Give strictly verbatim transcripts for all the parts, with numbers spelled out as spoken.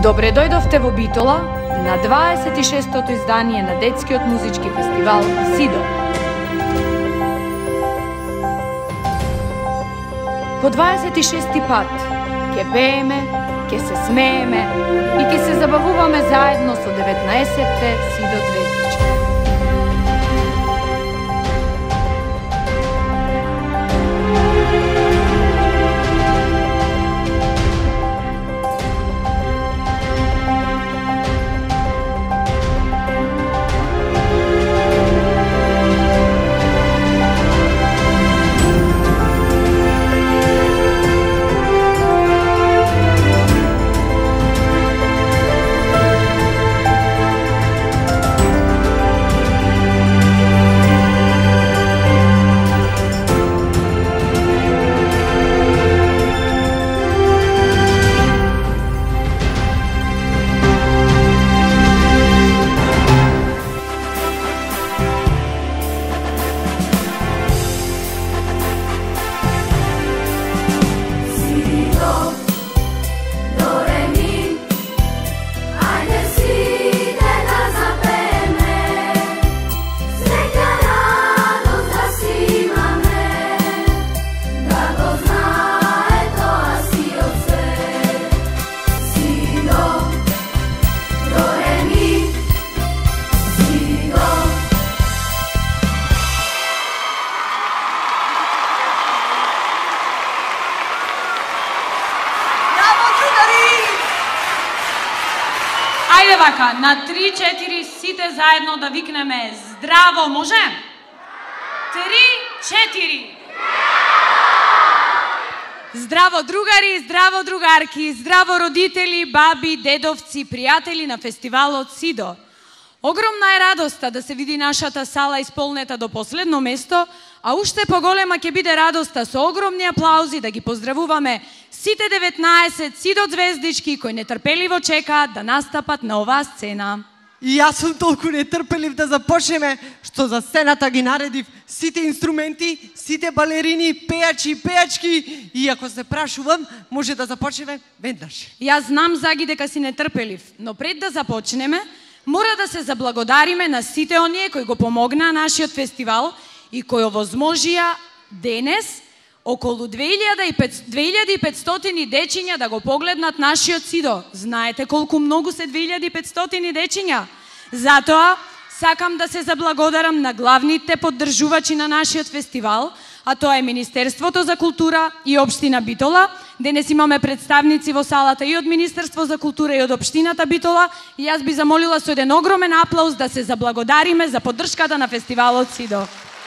Добре дојдовте во Битола на дваесет и шестото издание на детскиот музички фестивал Сидо. По дваесет и шести пат ќе пееме, ќе се смееме и ќе се забавуваме заедно со деветнаесетте Сидо звездички. Ајде вака, на три-четири сите заедно да викнеме здраво, може? три-четири. Здраво другари, здраво другарки, здраво родители, баби, дедовци, пријатели на фестивалот Сидо. Огромна е радоста да се види нашата сала исполнета до последно место, а уште поголема ќе биде радоста со огромни аплаузи да ги поздравуваме сите деветнаесет Сидо звездички кои нетрпеливо чекаат да настапат на оваа сцена. И јас сум толку нетрпелив да започнеме, што за сцената ги наредив сите инструменти, сите балерини, пејачи, пејачки, и ако се прашувам, може да започнеме веднаш. Јас знам Заги дека си нетрпелив, но пред да започнеме, мора да се заблагодариме на сите оние кои го помогнаа нашиот фестивал и кои овозможија денес околу две илјади и петстотини дечиња да го погледнат нашиот Сидо. Знаете колку многу се две илјади и петстотини дечиња? Затоа сакам да се заблагодарам на главните поддржувачи на нашиот фестивал, а тоа е Министерството за култура и Општина Битола. Денес имаме представници во салата и од Министерство за култура и од Општината Битола, и јас би замолила со еден огромен аплауз да се заблагодариме за поддршката на фестивалот Сидо.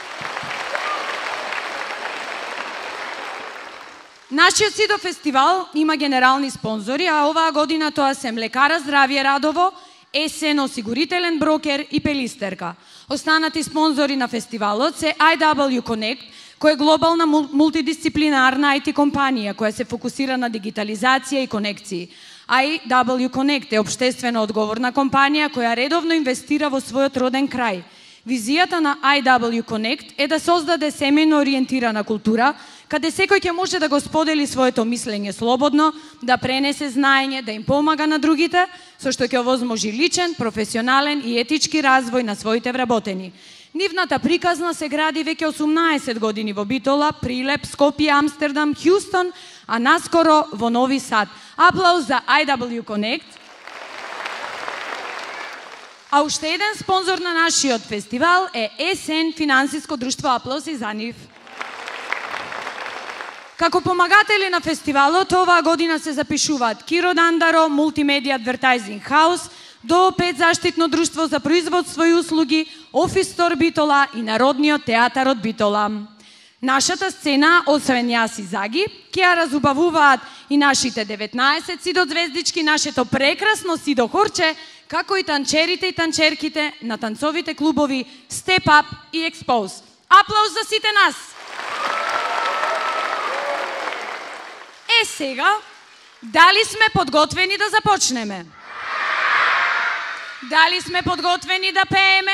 Нашиот Сидо фестивал има генерални спонзори, а оваа година тоа се Млекара Здравје Радово, Есен осигурителен брокер и Пелистерка. Останати спонзори на фестивалот се ай дабл ю Connect, која е глобална мултидисциплинарна ай ти компанија која се фокусира на дигитализација и конекции. ай дабл ю Connect е општествено одговорна компанија која редовно инвестира во својот роден крај. Визијата на ай дабл ю Connect е да создаде семејно ориентирана култура, каде секој ќе може да го сподели своето мислење слободно, да пренесе знаење, да им помага на другите, со што ќе овозможи личен, професионален и етички развој на своите вработени. Нивната приказна се гради веќе осумнаесет години во Битола, Прилеп, Скопје, Амстердам, Хјустон, а наскоро во Нови Сад. Аплауз за ай дабл ю Connect. А уште еден спонзор на нашиот фестивал е Есен финансиско друштво. Аплаузи за нив. Како помагатели на фестивалот, оваа година се запишуваат Киро Дандаро, Мултимедија Адвертајзинг Хаус, До Пет заштитно друштво за производство и услуги, Офис Стор Битола и Народниот театар од Битола. Нашата сцена, освен јас и Заги, ќе ја разубавуваат и нашите деветнаесет Сидо звездички, нашето прекрасно Сидо хорче, како и танчерите и танчерките на танцовите клубови Step Up и Expose. Аплауз за сите нас! Е сега, дали сме подготвени да започнеме? Дали сме подготвени да пееме?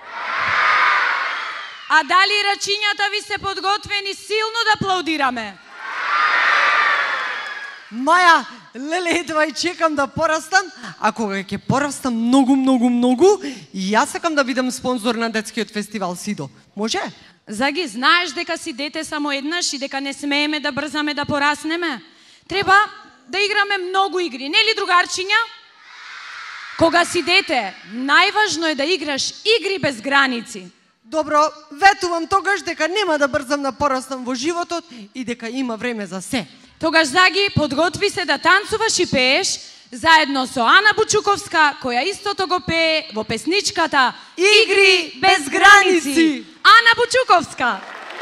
А дали рачињата ви се подготвени силно да аплаудираме? Маја, леле, едва и чекам да порастам, а кога ќе порастам многу, многу, многу, и јас сакам да бидам спонзор на детскиот фестивал Сидо. Може? Заги, знаеш дека си дете само еднаш и дека не смееме да брзаме да пораснеме? Треба да играме многу игри, нели другарчиња? Кога си дете, најважно е да играш игри без граници. Добро, ветувам тогаш дека нема да брзам да пораснам во животот и дека има време за се. Тогаш, Заги, подготви се да танцуваш и пееш заедно со Ана Бучуковска, која истото го пее во песничката Игри без граници. Ана Бучуковска.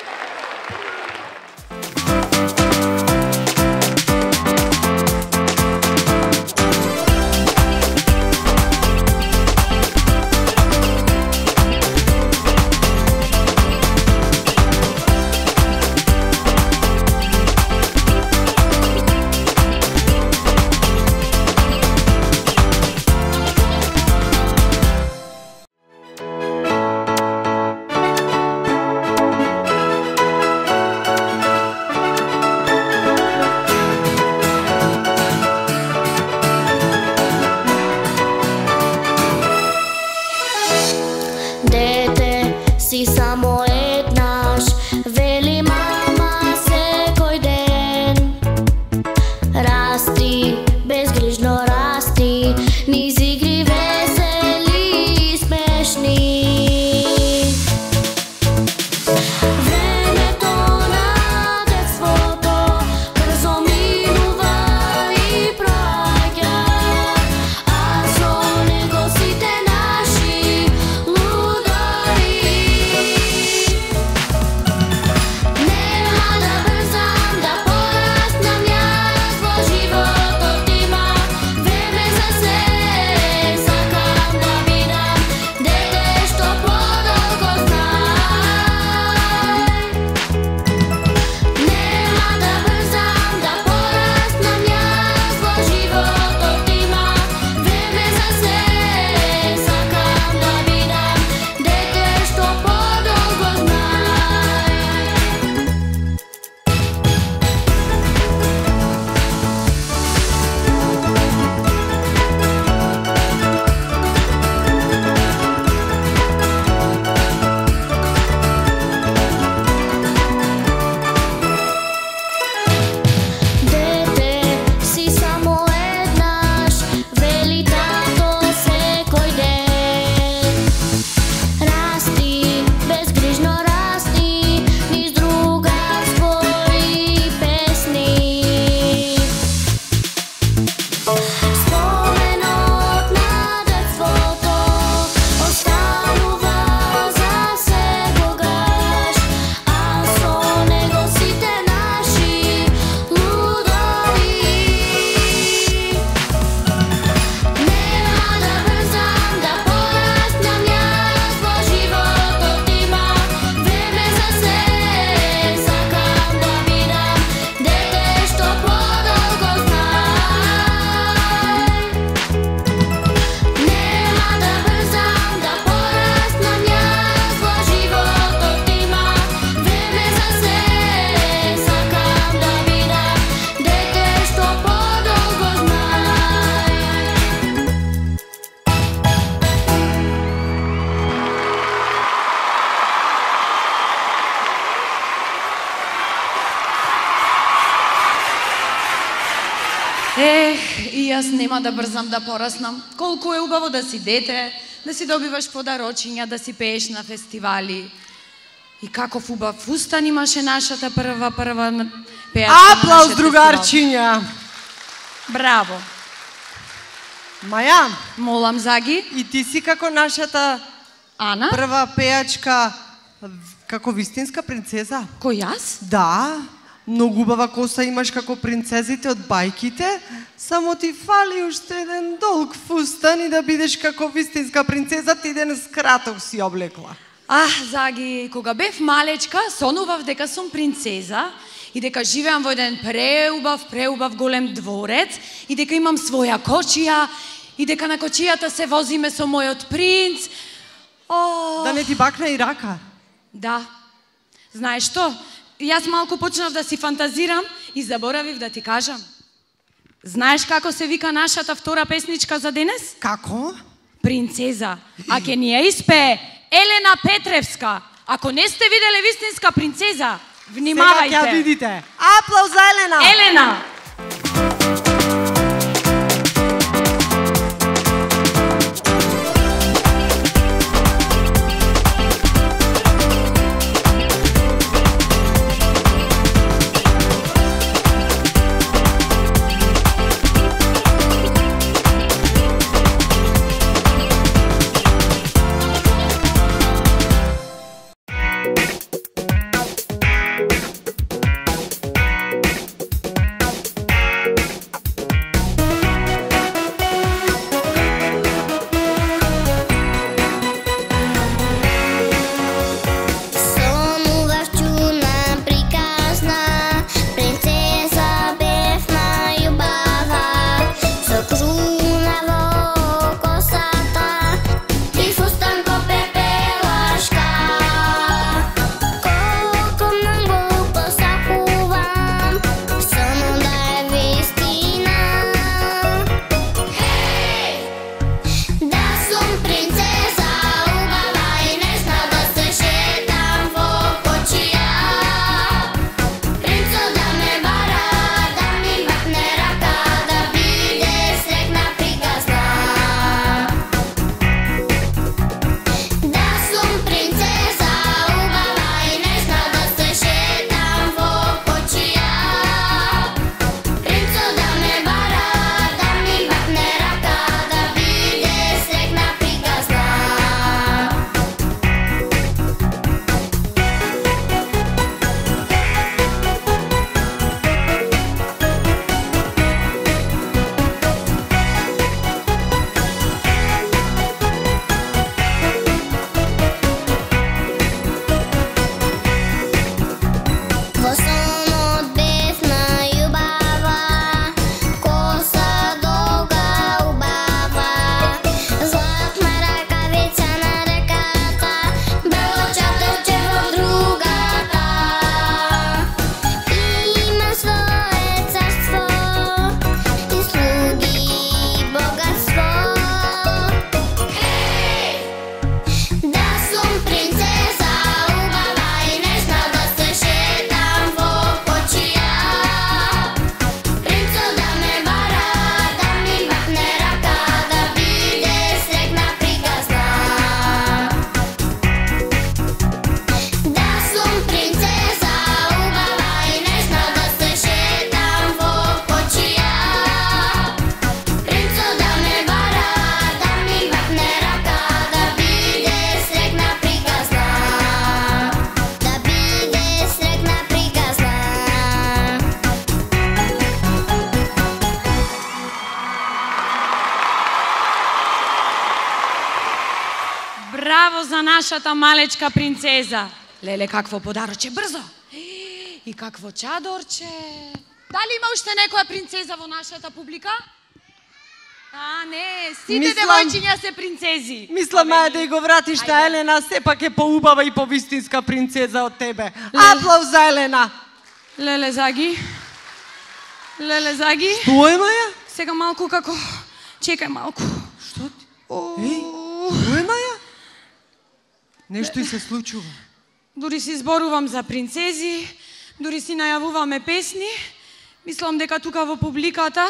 Ех, и јас нема да брзам да пораснам. Колку е убаво да си дете, да си добиваш подарочиња, да си пееш на фестивали. И каков убав фустан имаше нашата прва, прва пејачка на Аплауз, нашиот другарчиња! Браво! Маја, Молам, Заги. и ти си како нашата Ана? прва пејачка, како вистинска принцеза. Кој јас? Да, многу убава коса имаш како принцезите од бајките, само ти фали уште еден долг фустан и да бидеш како вистинска принцеза, ти еден скраток си облекла. Ах, Заги, кога бев малечка, сонував дека сум принцеза и дека живеам во еден преубав, преубав голем дворец и дека имам своја кочија и дека на кочијата се возиме со мојот принц. О, Да не ти бакна и рака. да. Знаеш што? Јас малку почнав да си фантазирам и заборавив да ти кажам. Знаеш како се вика нашата втора песничка за денес? Како? Принцеза. А ке ни ја испее Елена Петревска. Ако не сте виделе вистинска принцеза, внимавајте. Сега ќе видите. Аплауз за Елена. Елена. Браво за нашата малечка принцеза. Леле, какво подароче, брзо. И какво чадорче. Дали има уште некоја принцеза во нашата публика? А, не, сите Мислам- девојчиња се принцези. Мислам, маја да ја го вратиш на Ајде. Елена, сепак е поубава и повистинска принцеза од тебе. Аплауз за Елена. Леле, Заги. Леле, Заги. Тоа е Маја? Сега малку како... Чекај малку. Што ти? О, Еј, тоа е Маја? Нешто и се случува. дури си зборувам за принцези, дури си најавуваме песни. Мислам дека тука во публиката...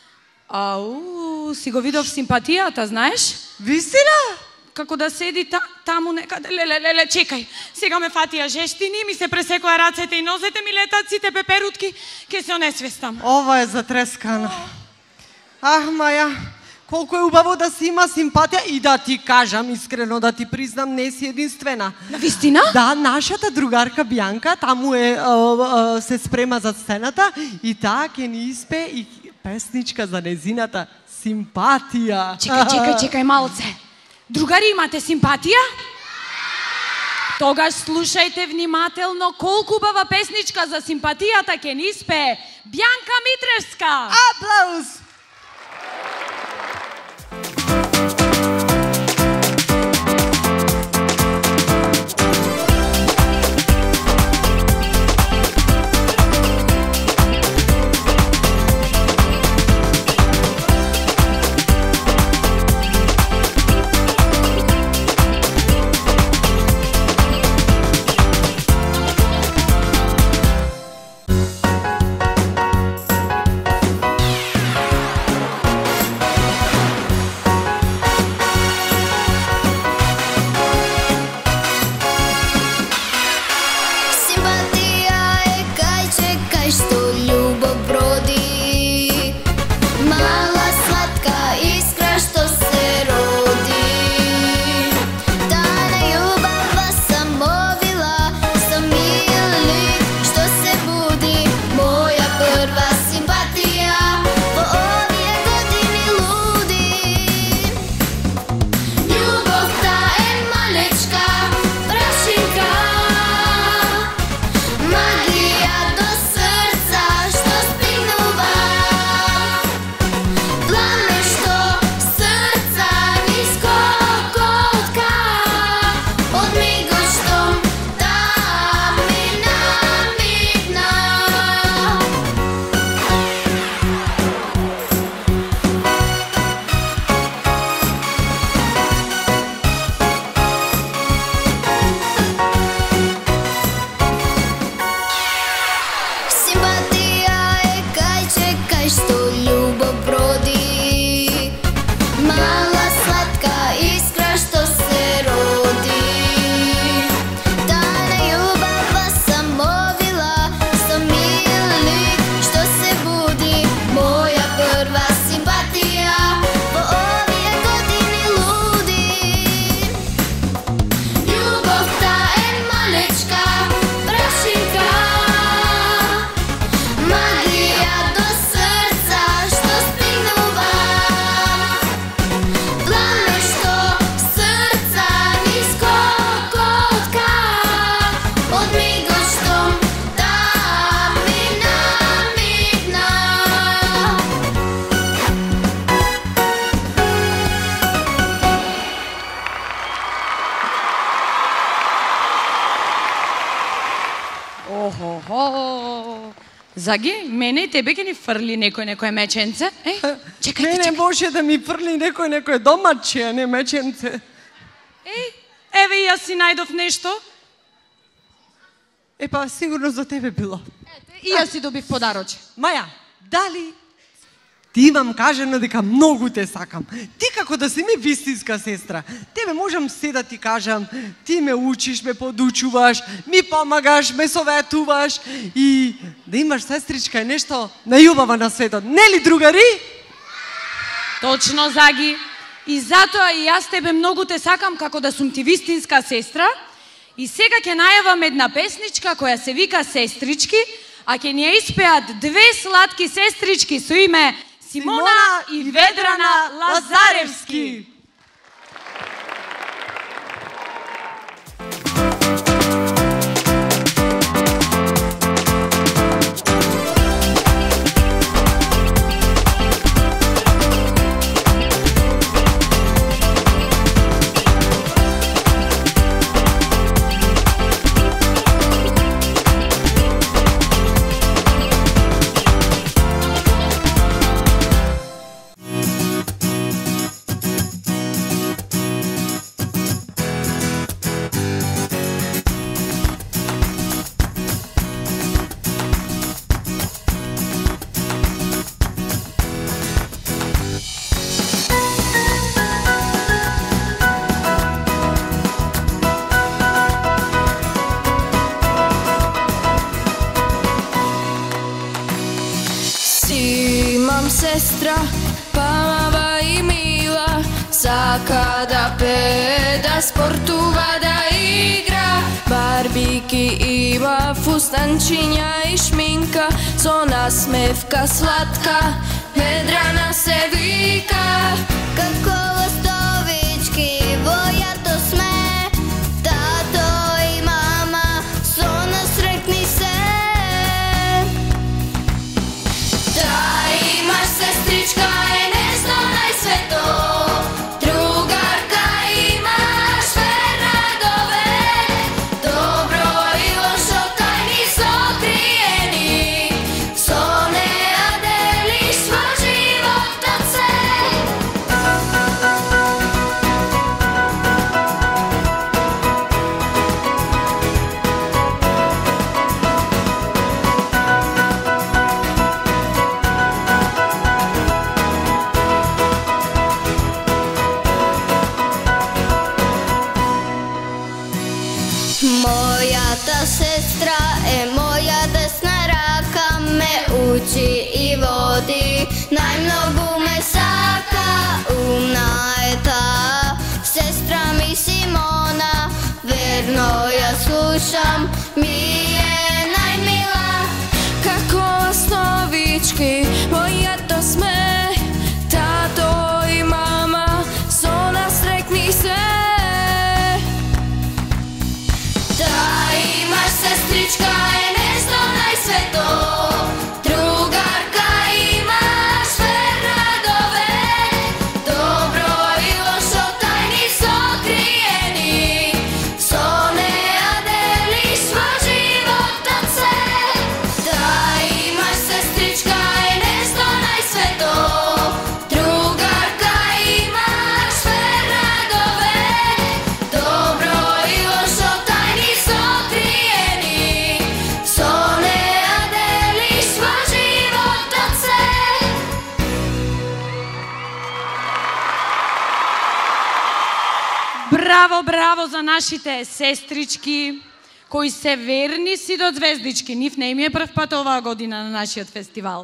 Ау, си го видов симпатијата, знаеш? Вистина? Како да седи та, таму некаде, леле, леле, чекај. Сега ме фатија жештини, ми се пресекоја рацете и нозете, ми летат сите пеперутки, ке се онесвестам. Ова е затрескана. Ах, Маја, колку е убаво да си има симпатија и да ти кажам, искрено да ти признам, не си единствена. На вистина? Да, нашата другарка Бјанка таму е, а, а, се спрема за сцената и таа ќе ни испе и песничка за незината симпатија. Чекај, чекај, чекај малце. Другари, имате симпатија? Тогаш слушајте внимателно колку убава песничка за симпатијата ќе ни испее Бјанка Митревска. Аплауз! Заги, мене и тебе ќе ни фрли некој некој меченце? Е, чекајте, Мене чекајте. може да ми фрли некој некој домаче, а не меченце. Еј, еве и јас си најдов нешто. Е па сигурно за тебе било. И јас си добив подароче. Маја, дали ти имам кажано дека многу те сакам. Ти како да си ми вистинска сестра. Тебе можам се да ти кажам, ти ме учиш, ме подучуваш, ми помагаш, ме советуваш и да имаш сестричка е нешто најубава на светот. Нели, другари? Точно, Заги. И затоа и јас тебе многу те сакам како да сум ти вистинска сестра. И сега ќе најавам една песничка која се вика Сестрички, а ќе ни ја испеат две сладки сестрички со име Симона и Ведрана Лазаревски. Sestra, pamava i mila, saka da pee, da sportuva, da igra. Barbiki ima, fustančinja i šminka, so nasmevka slatka, Vedrana se vika. Kako Lastovički, voja to sme, tato i mama, so nasretni se. Sestrička je nešto najsveto, drugarka imaš sve radove, dobro i lošo tajni sokrijeni, so ne deliš svoj život od se. Moja sestra je moja desna raka, me uči i vodi, najmnogu me saka, umna je ta sestra mi Simona, verno ja slušam, mi je najmila. Kako Lastovički, moja to sme, tato i mama, so nasrekni se. Sestrička je nešto najsveto, drugarka ima sve radove, dobro i lošo tajni sokrijeni, so ne deliš svoj život od se. Da imaš sestrička je nešto najsveto, drugarka ima sve radove, dobro i lošo tajni sokrijeni. Браво, браво за нашите сестрички, кои се верни си до звездички. Нив не им е прв пат оваа година на нашиот фестивал.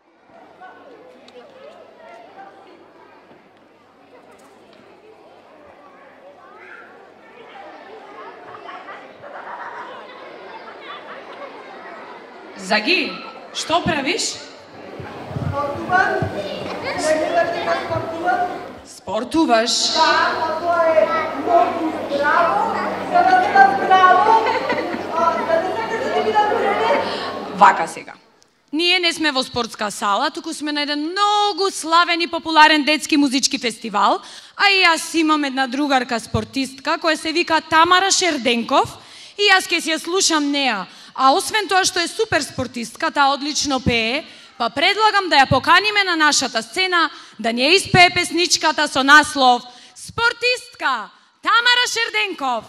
Заги, што правиш? Спортувам. Не гледате как спортувам? Спортуваш? Да, тоа е многу здраво. За да бидам здраво, да не сакате да бидам здраве? Вака сега. Ние не сме во спортска сала, туку сме на еден многу славен и популарен детски музички фестивал, а и јас имам една другарка спортистка која се вика Тамара Шерденков и јас ќе си ја слушам неа. А освен тоа што е супер спортистка, таа одлично пее, па предлагам да ја поканиме на нашата сцена да не испее песничката со наслов Спортистка Тамара Шерденков.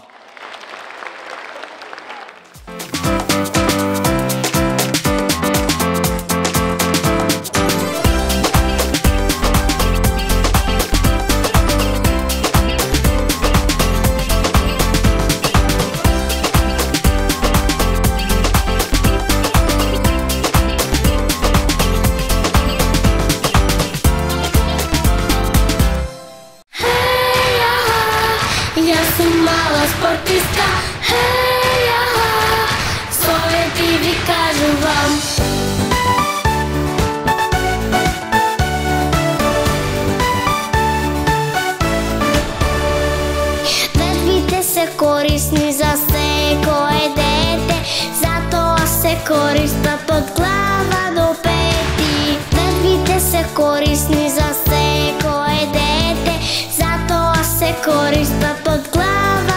Спортистка, хей, аха, своje ti vi kažu vam. Vežbite se korisni za sekoje dete, zato se koristat od glava do peti. Vežbite se korisni za sekoje dete, zato se koristat od glava.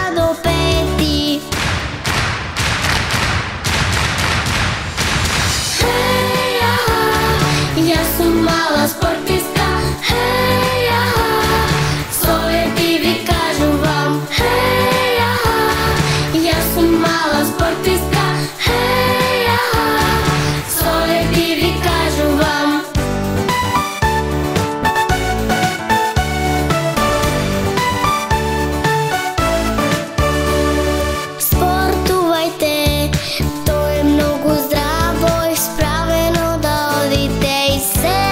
Sportista, hej, aha, svoje ti vi kažu vam, hej, aha, ja sam mala sportista, hej, aha, svoje ti vi kažu vam. Sportujte, to je mnogo zdravo i spraveno da odite i se.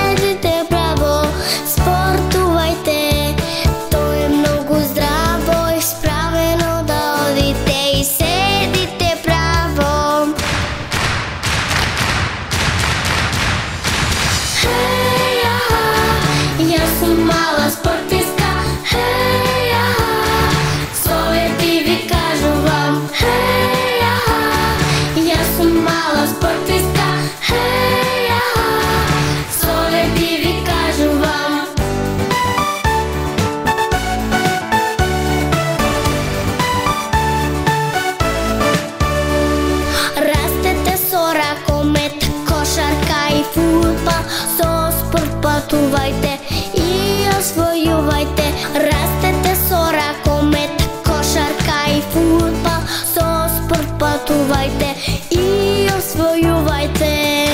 Пътувайте и освоювайте, растете со ракомет, кошарка и футбол, со спорт пътувайте и освоювайте.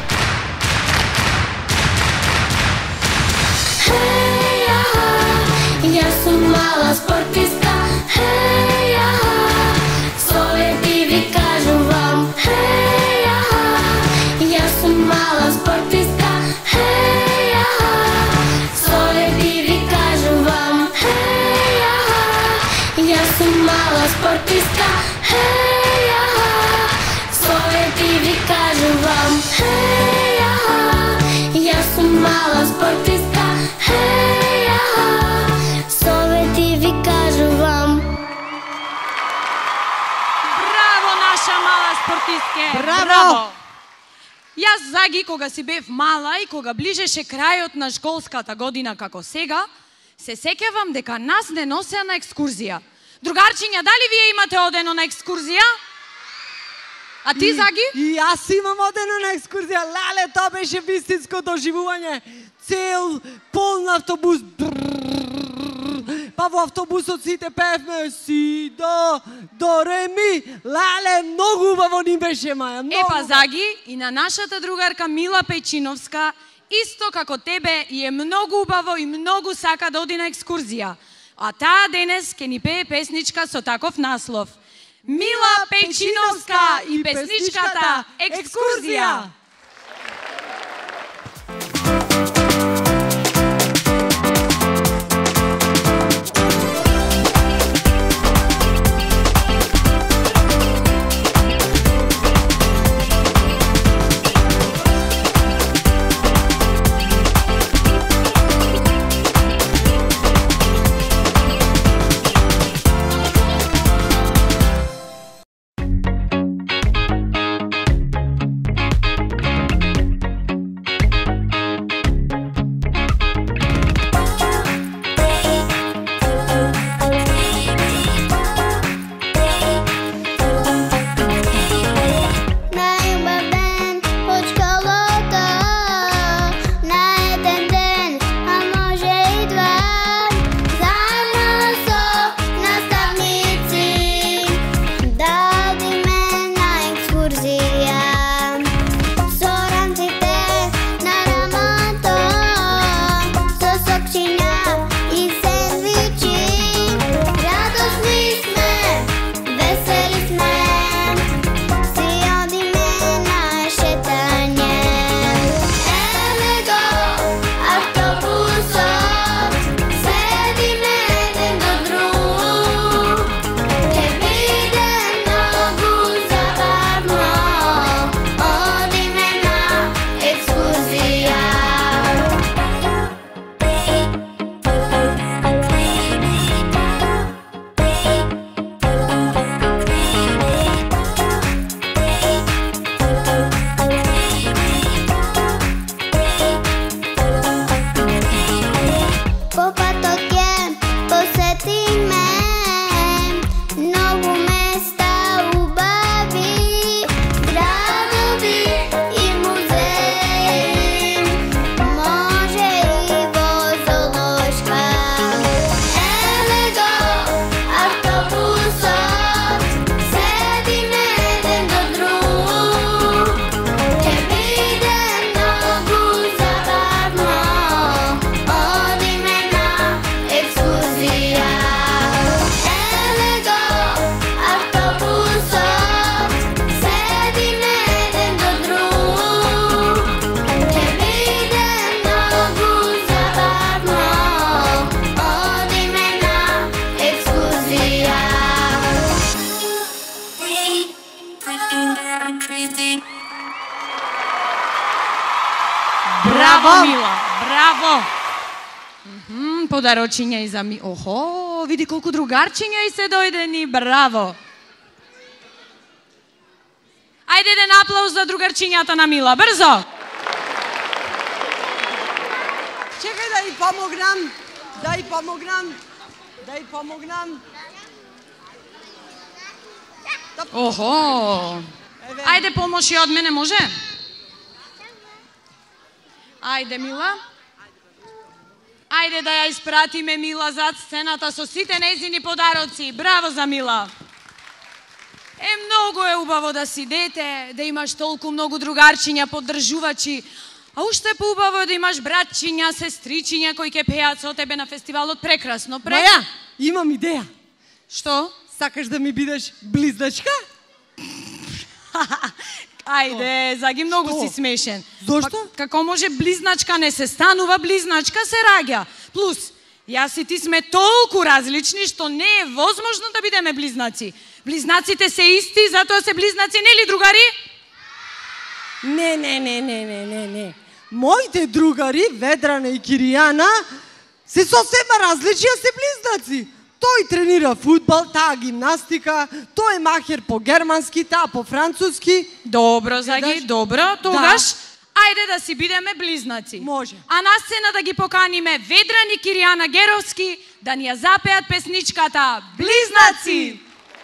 Хей, аха, я съм мала спортистка, хей, аха, своje ti vi kažu vam, hej, aha, ja sam mala sportista, hej, aha, svoje ti vi kažu vam, hej, aha, ja sam mala sportista, hej, aha, svoje ti vi kažu vam, hej, aha, ja sam mala sportista, hej, aha, svoje ti vi kažu vam. Браво, наша мала спортистке! Браво! Браво! Јас заги кога си бев мала и кога ближеше крајот на школската година како сега, се сеќавам дека нас не носеа на екскурзија. Другарчиња, дали вие имате одено на екскурзија? А ти, Заги? И јас имам одено на екскурзија. Леле, тоа беше вистинско доживување. Цел полн автобус. Па во автобусот сите певме си, до, до, ре, ми. Леле, многу убаво ни беше, Маја. Епа, Заги, и на нашата другарка Мила Пејчиновска, исто како тебе, и е многу убаво и многу сака да оди на екскурзија. А таа денес ќе ни пее песничка со таков наслов. Мила Пејчиновска и песничката Екскурзија. Браво, Мила, браво! Мхм, подарочиња и за ми... Охо, види колку другарчиња и се дојдени, браво! Ајде еден аплауз за другарчињата на Мила, брзо! Чекај да и помогнам, да и помогнам, да и помогнам. Охо! Ајде помоши од мене, може? Ајде, Мила. Ајде да ја испратиме Мила зад сцената со сите нејзини подароци. Браво за Мила! Е, многу е убаво да си дете, да имаш толку многу другарчиња, поддржувачи, а уште е поубаво да имаш братчиња, сестричиња кои ќе пеат со тебе на фестивалот. Прекрасно, прек... Маја, имам идеја. Што? Сакаш да ми бидеш близначка? Ајде, заги многу Што? си смешен. Зошто? Па, како може близначка не се станува, близначка се раѓа. Плюс, јас и ти сме толку различни што не е возможно да бидеме близнаци. Близнаците се исти, затоа се близнаци, нели другари? Не, не, не, не, не, не, не. Моите другари, Ведрана и Киријана, се сосема различни, а се близнаци. Тој тренира фудбал, таа гимнастика, тој е махер по германски, таа по француски. Добро, Заги, Гледаш? добро. Тогаш, ајде да си бидеме близнаци. Може. А на сцена да ги поканиме Ведран и Киријана Геровски да ни ја запеат песничката Близнаци!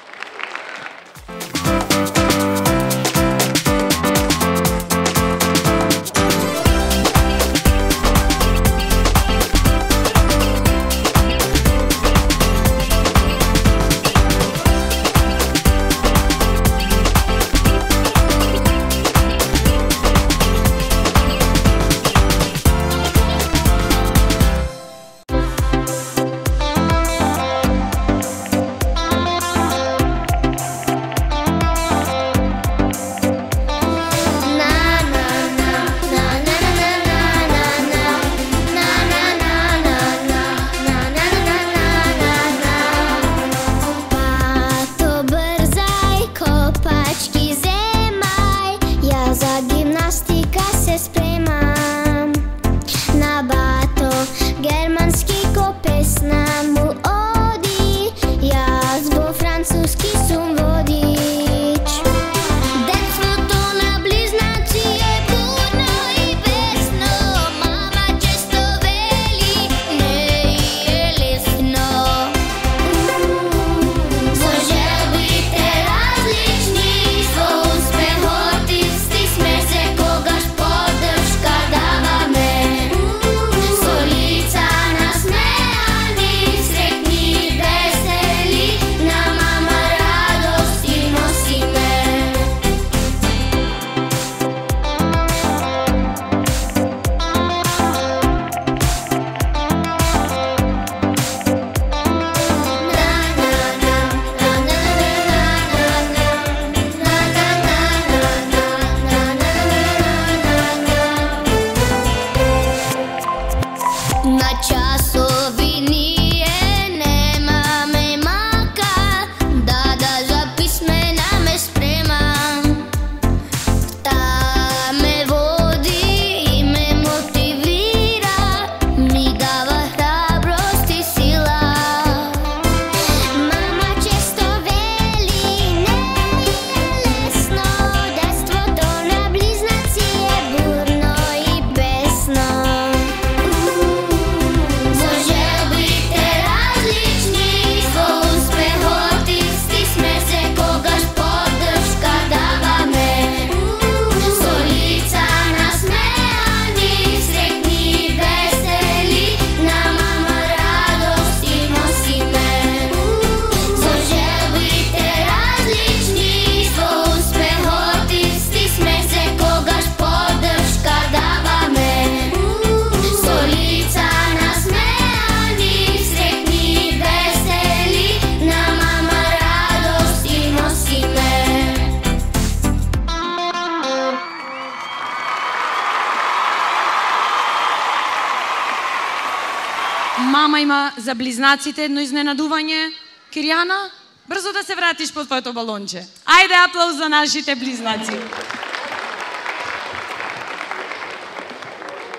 Мама има за близнаците едно изненадување. Киријана, брзо да се вратиш по твоето балонче. Ајде аплауз за нашите близнаци.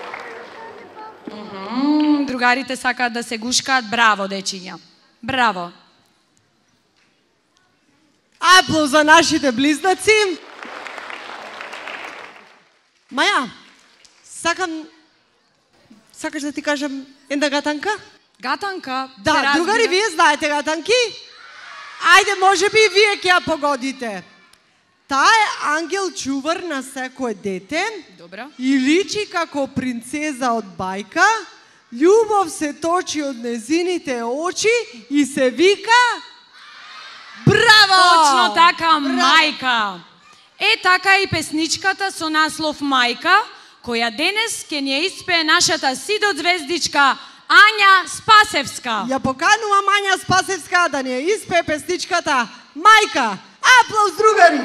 другарите сакаат да се гушкаат. Браво, дечиња. Браво. Аплауз за нашите близнаци. Маја, сакам... Сакаш да ти кажам една гатанка? Гатанка? Да, другари, вие знаете гатанки? Ајде, може би и вие ќе ја погодите. Таа е ангел чувар на секое дете. Добра. И личи како принцеза од бајка. Љубов се точи од незините очи и се вика... Браво! Точно така, мајка. Е, така и песничката со наслов Мајка, која денес ќе ни ја испее нашата сидозвездичка Ања Спасевска. Ја поканувам Ања Спасевска да ни ја испее песничката Мајка. Аплауз, другари!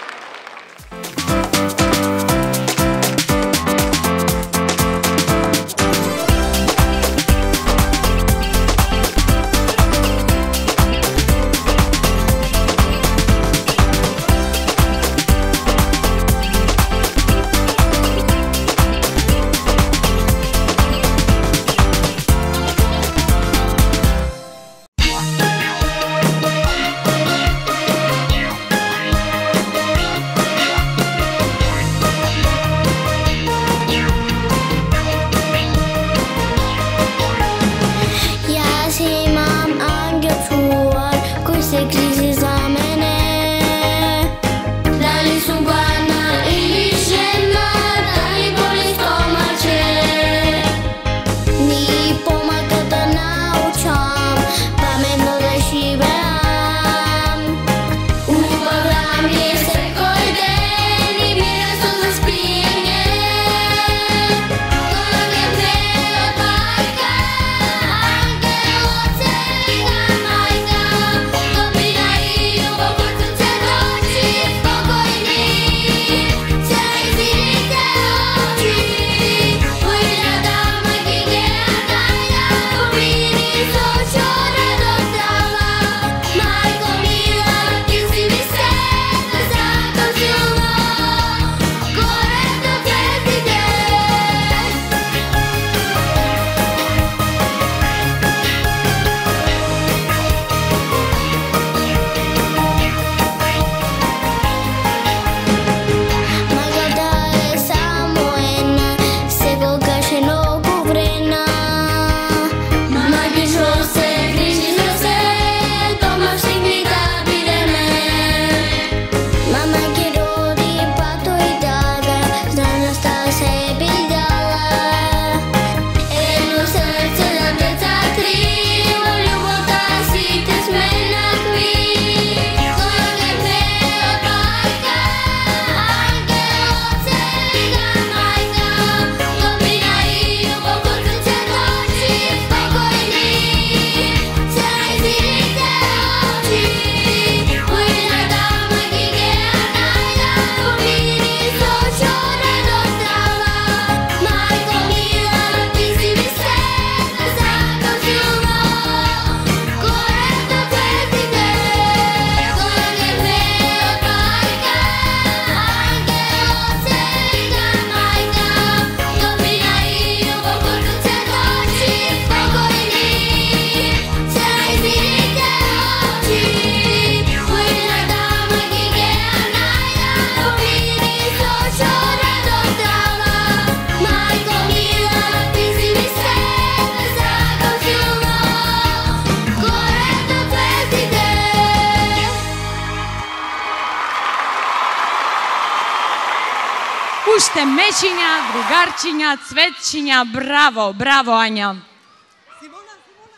Уште мечиња, другарчиња, цветчиња, браво, браво, Ања. Симона, Симона,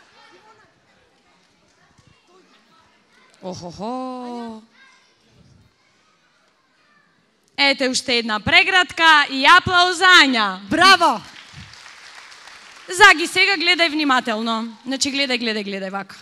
Симона. Охохо. Ете уште една преградка и аплауз за Ања. Браво! Заги, сега гледај внимателно. Значи, гледај, гледај, гледај, вака.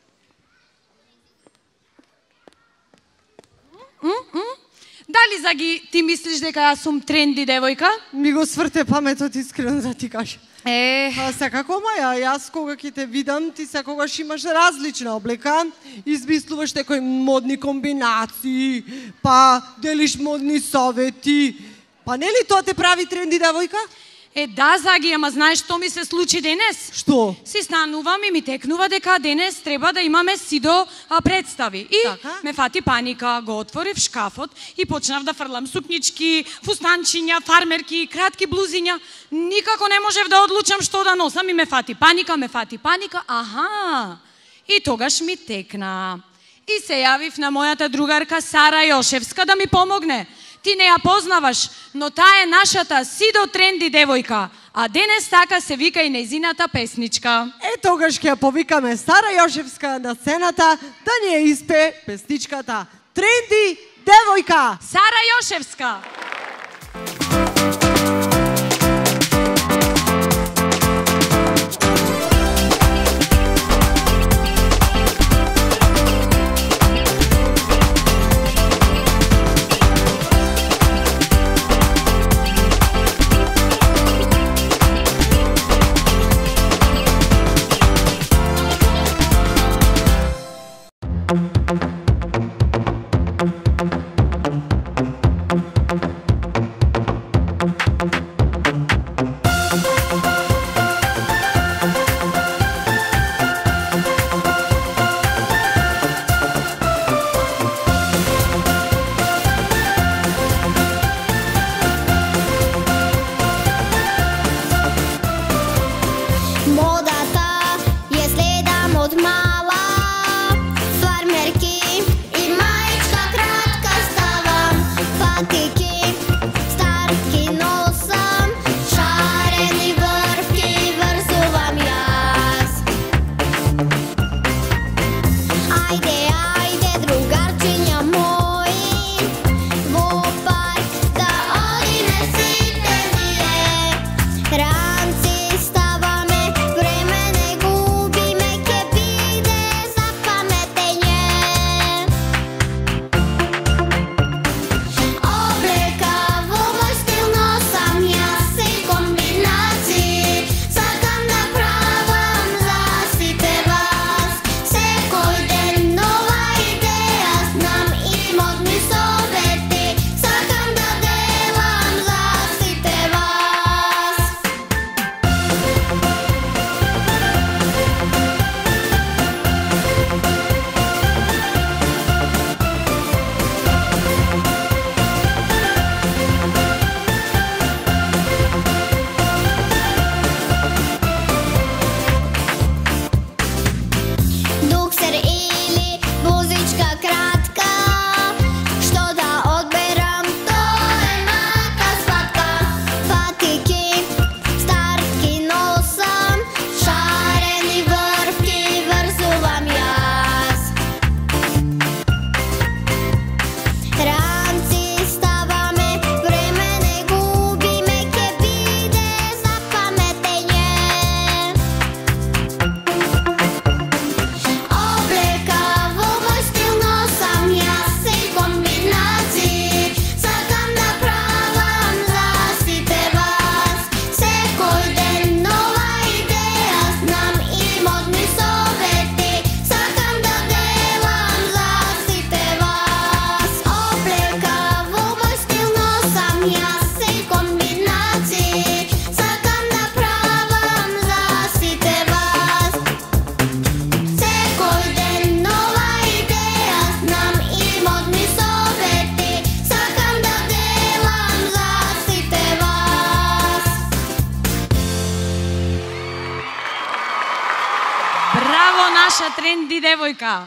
Дали, Заги, ти мислиш дека јас сум тренди девојка? Ми го сврте паметот, искрено да ти кажа. Е... А секако, Маја, јас кога ќе те видам, ти секогаш имаш различна облека, измислуваш некои модни комбинации, па делиш модни совети. Па нели тоа те прави тренди девојка? Е, да, Заги, ама знаеш што ми се случи денес? Што? Си станувам и ми текнува дека денес треба да имаме сидо а, представи. И Така? ме фати паника, го отворив шкафот и почнав да фрлам сукнички, фустанчиња, фармерки, кратки блузиња. Никако не можев да одлучам што да носам и ме фати паника, ме фати паника. Аха! И тогаш ми текна. И се јавив на мојата другарка Сара Јошевска да ми помогне. Ти не ја познаваш, но таа е нашата сидо тренди девојка, а денес така се вика и нејзината песничка. Е, тогаш ќе ја повикаме Сара Јошевска на сцената да ни ја испее песничката Тренди девојка. Сара Јошевска. наша тренди девојка.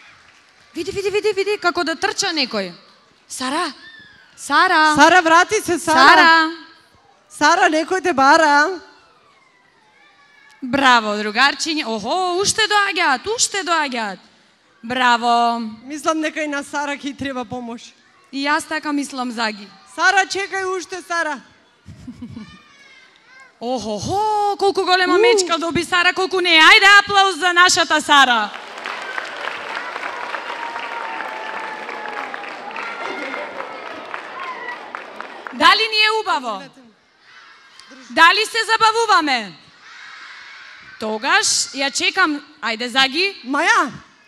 Види, види, види, види, како да трча некој. Сара, Сара. Сара, врати се, Сара. Сара. Сара, некој те бара. Браво, другарчиња. Охо, уште доаѓаат, уште доаѓаат. Браво. Мислам дека и на Сара ќе треба помош. И јас така мислам, Заги. Сара, чекај уште, Сара. Охо-хо, колку голема мечка доби Сара, колку не. Ајде аплауз за нашата Сара. Дали ни е убаво? Дали се забавуваме? Тогаш ја чекам. Ајде, Заги. Маја,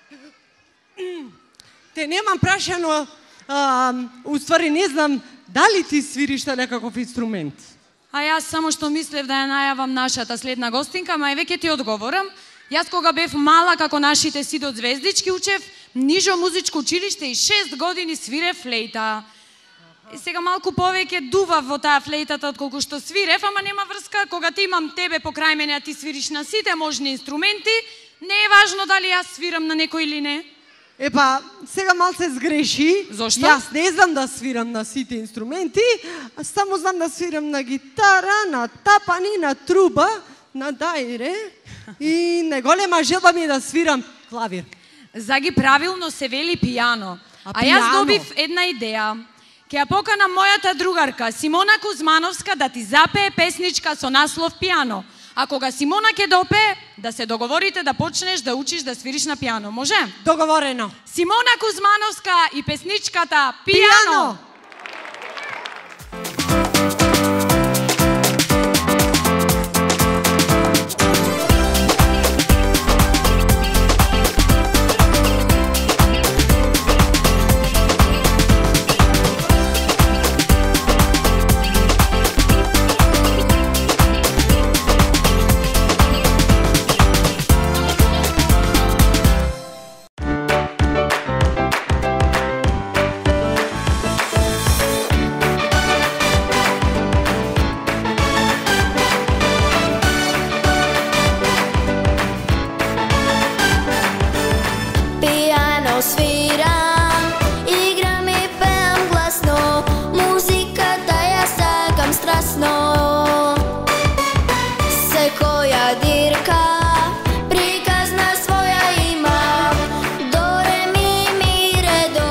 те немам прашано, а, уствари не знам, дали ти свириш на некаков инструмент? А јас само што мислев да ја најавам нашата следна гостинка, ма и веќе ти одговорам. Јас кога бев мала, како нашите Сидот Звездички, учев нижо музичко училиште и шест години свирев флейта. И сега малку повеќе дував во таа флейтата отколку што свирев, ама нема врска, кога ти имам тебе покрај мене, а ти свириш на сите можни инструменти, не е важно дали јас свирам на некој или не. Епа, сега малце сгреши. Зошто? Јас не знам да свирам на сите инструменти, а само знам да свирам на гитара, на тапани, на труба, на дајре и неголема желба ми е да свирам клавир. Заги правилно се вели пијано. А, А јас пијано? добив една идеја. Ке ја поканам мојата другарка Симона Кузмановска да ти запее песничка со наслов Пијано. А кога Симона ќе допее, да се договорите да почнеш да учиш да свириш на пијано. Може? Договорено. Симона Кузмановска и песничката Пијано. Пијано свирам, играм и пеам гласно, музиката ја сакам страстно. Секоја дирка приказна своја има, до ре ми ми ре до.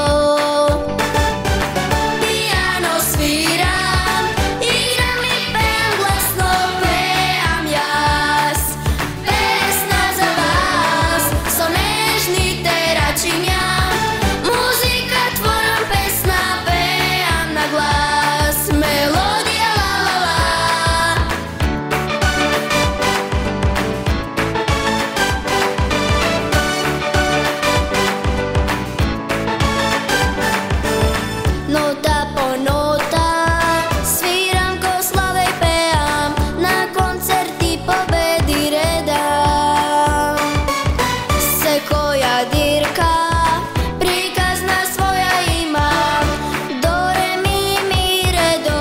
Пијано свирам, играм и пеам гласно, пеам јас песна за вас со нежните рачиња. Музика творам, песна пеам на глас, мелодија ла ла ла. Нота по нота свирам ко славе и пеам, на концерти победи редам. Секоја дирка приказна своја има, до ре ми ми ре до.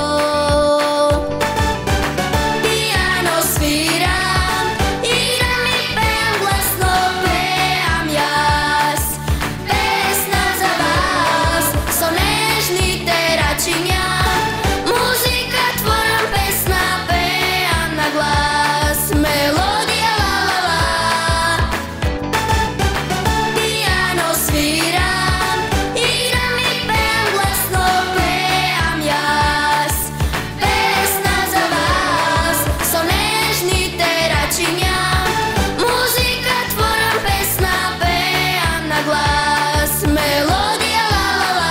Пијано свирам, играм и пеам гласно, пеам јас песна за вас со нежните рачиња. Музика творам, песна пеам на глас, мелодија ла ла ла. Пијано свирам, играм и пеам гласно, пеам јас песна за вас со нежните рачиња. Музика творам, песна пеам на глас, мелодија ла ла ла.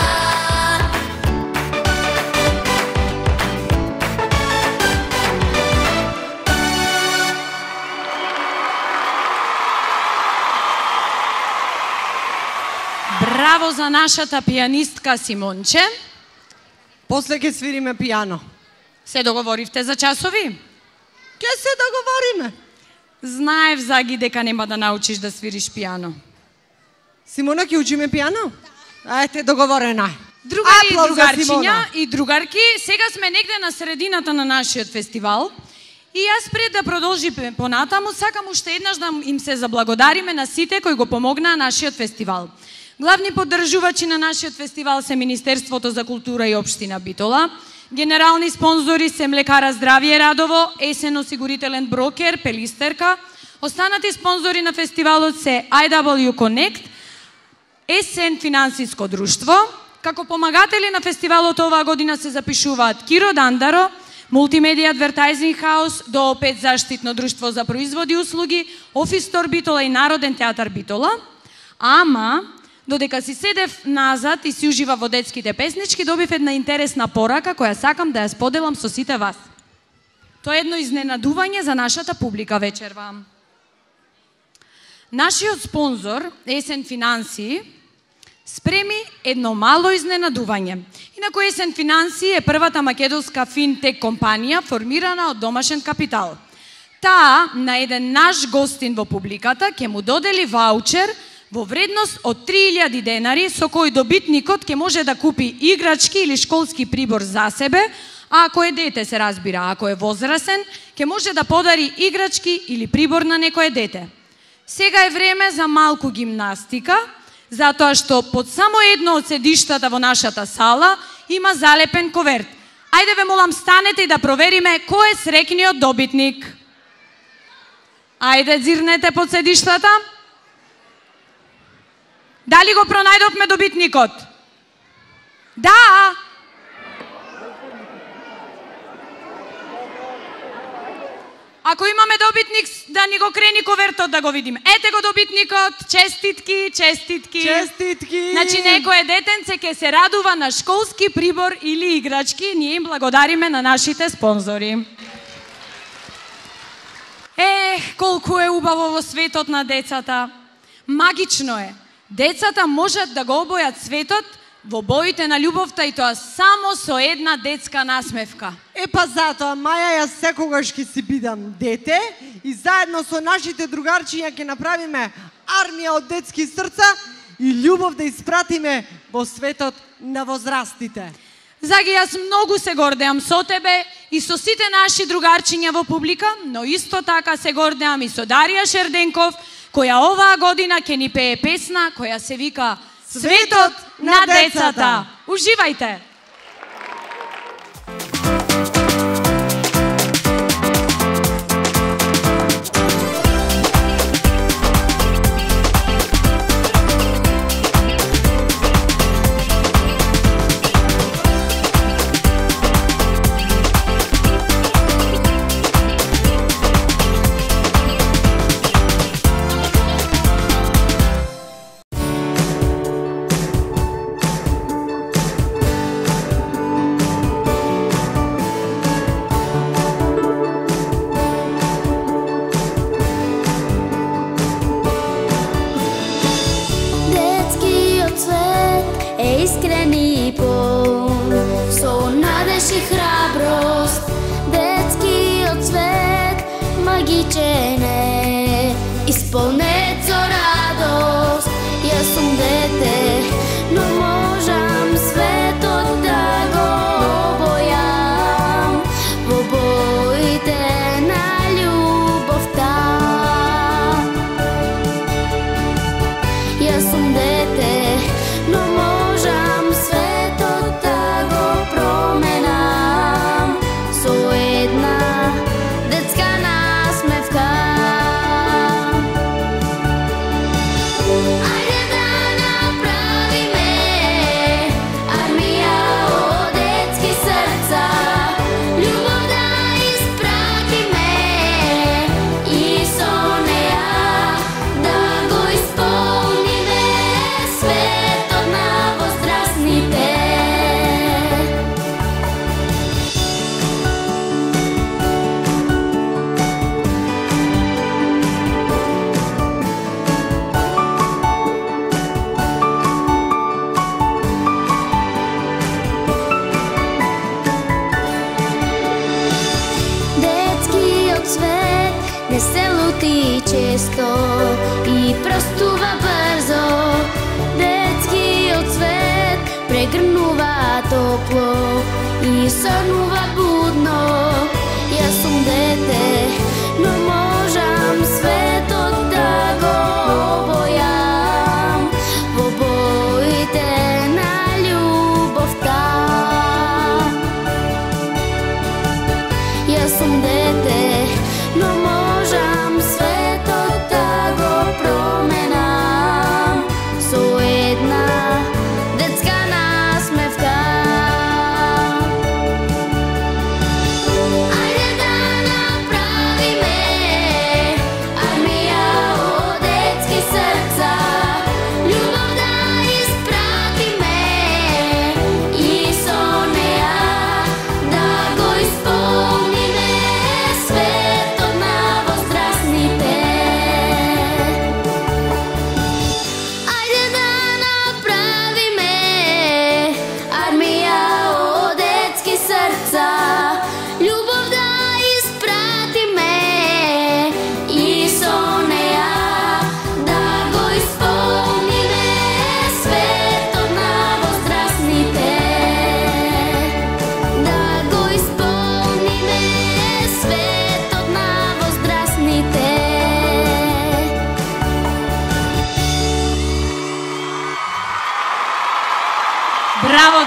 Браво за нашата пијанистка Симонче. После ќе свириме пијано. Се договоривте за часови? Ќе се договориме. Знаев, Заги, дека нема да научиш да свириш пијано. Симона, ќе учиме пијано? Ајте, договорено е. Другари и Аплауз за другарчиња Симона. и другарки, сега сме негде на средината на нашиот фестивал. И јас пред да продолжи понатаму, сакам уште еднаш да им се заблагодариме на сите кои го помогнаа нашиот фестивал. Главни поддржувачи на нашиот фестивал се Министерството за култура и општина Битола, генерални спонзори се Млекара Здравје Радово, Есен осигурителен брокер, Пелистерка, останати спонзори на фестивалот се ай дабл ю Connect, Есен финансиско друштво. Како помагатели на фестивалот оваа година се запишуваат Киро Дандаро, Мултимедија Адвертайзинг хаус, ДОО-пет Заштитно друштво за производи и услуги, Офис Стор Битола и Народен театар Битола. Ама, додека си седев назад и си ужива во детските песнички, добив една интересна порака која сакам да ја споделам со сите вас. Тоа е едно изненадување за нашата публика вечерва. Нашиот спонзор, Есен Финанси, спреми едно мало изненадување. Инаку Есен Финанси е првата македонска финтек компанија формирана од домашен капитал. Таа на еден наш гостин во публиката ќе му додели ваучер во вредност од три илјади денари со кој добитникот ќе може да купи играчки или школски прибор за себе, а ако е дете се разбира, ако е возрасен, ќе може да подари играчки или прибор на некое дете. Сега е време за малку гимнастика, затоа што под само едно од седиштата во нашата сала има залепен коверт. Ајде ве молам, станете и да провериме кој е среќниот добитник. Ајде, дзирнете под седиштата. Дали го пронајдовме добитникот? Да! Ако имаме добитник, да ни го крени ковертот да го видиме. Ете го добитникот, честитки, честитки. Честитки! Значи некој детенце ќе се радува на школски прибор или играчки, ние им благодариме на нашите спонзори. Ех, колку е убаво во светот на децата. Магично е. Децата можат да го обојат светот во боите на љубовта и тоа само со една детска насмевка. Е па затоа, Маја, јас секогаш ќе си бидам дете и заедно со нашите другарчиња ќе направиме армија од детски срца и љубов да испратиме во светот на возрастите. Заги, јас многу се гордеам со тебе и со сите наши другарчиња во публика, но исто така се гордеам и со Дарија Шерденков, која оваа година ќе ни пее песна која се вика Светот на децата. Уживајте!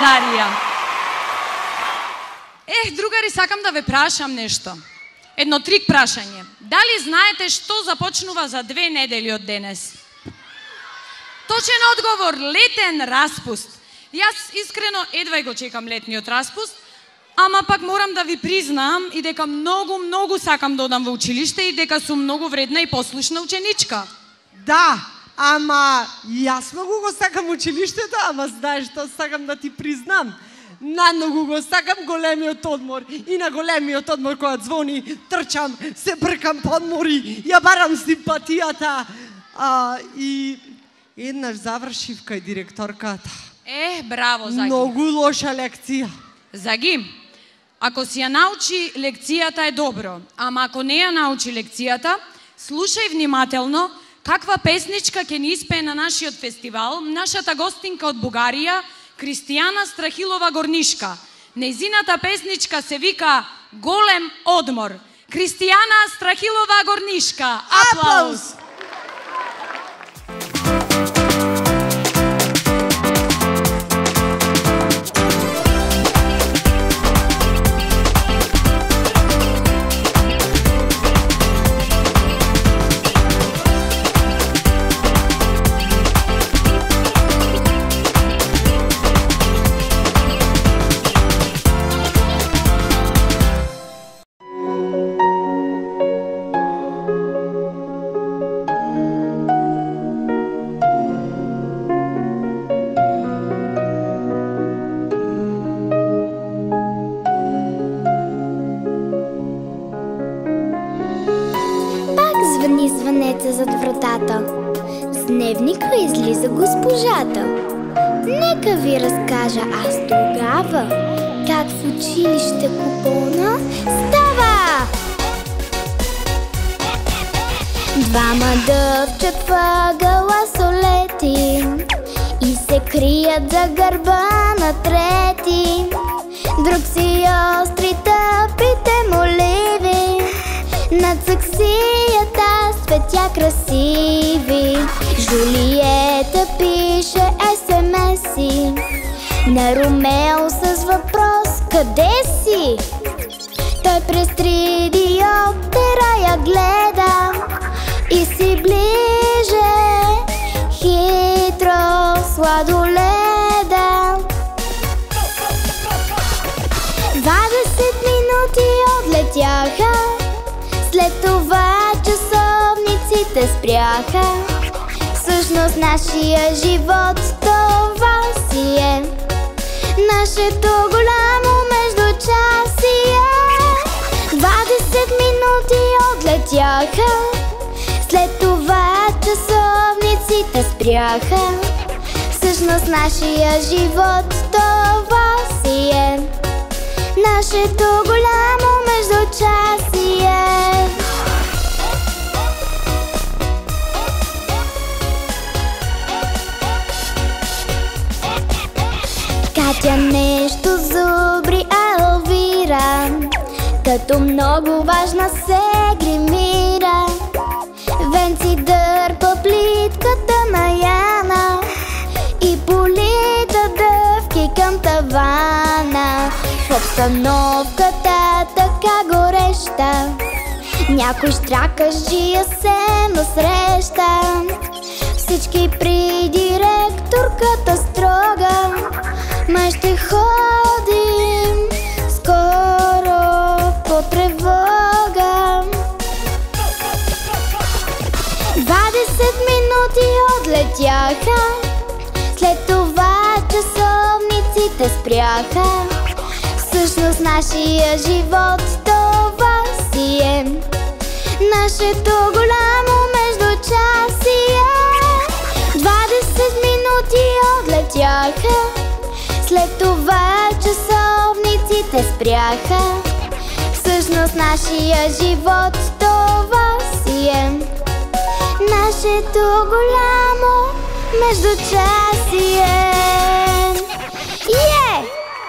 Дарија. Ех, другари, сакам да ве прашам нешто. Едно трик прашање. Дали знаете што започнува за две недели од денес? Точен одговор, летен распуст. Јас искрено едва го чекам летниот распуст, ама пак морам да ви признам и дека многу, многу сакам да одам во училиште и дека сум многу вредна и послушна ученичка. Да, ама јас многу го сакам училиштето, ама знаеш што сакам да ти признам? Најмногу го сакам големиот одмор. И на големиот одмор кога звони, трчам, се бркам по одмори, ја барам симпатијата. А, и еднаш завршив кај директорката. Е, браво, Заги. Многу лоша лекција. Заги, ако си ја научи лекцијата е добро, ама ако не ја научи лекцијата, слушај внимателно каква песничка ќе ни испее на нашиот фестивал, нашата гостинка од Бугарија, Кристијана Страхилова Горнишка. Нејзината песничка се вика Голем одмор. Кристијана Страхилова Горнишка. Аплауз! Зад вратата. С дневника излиза госпожата. Нека ви разкажа аз тогава как в училище купона става. Двама дъвчат в ъгъла солети и се крият за гърба на трети. Друг си остри тъпите моливи, над саксията цветя красиви. Жулиета пише ес ем ес-и на Ромео с въпрос: къде си? Той през три диоптера я гледа и си ближе хитро сладоледа. Двадесет минути отлетяха, след това часовниците спряха. Всъщност нашия живот това си е нашето голямо междучасие. Двадесет минути отлетяха, след това часовниците спряха. Всъщност нашия живот това си е нашето голямо междучасие. Катя нещо зубри, а Елвира като много важна се гримира. Венци дърпа плитката на Яна и полита дъвки към тавана. В обстановката така гореща, някой штракаджия се насреща. Всички при директорката строга, май ще ходим скоро по тревога. Двадесет минути отлетяха, след това часовниците спряха. Всъщност нашия живот това си е нашето голямо междучасие. Двадесет минути отлетяха, след това часовниците спряха. Всъщност нашия живот това си е нашето голямо междучасие. Е!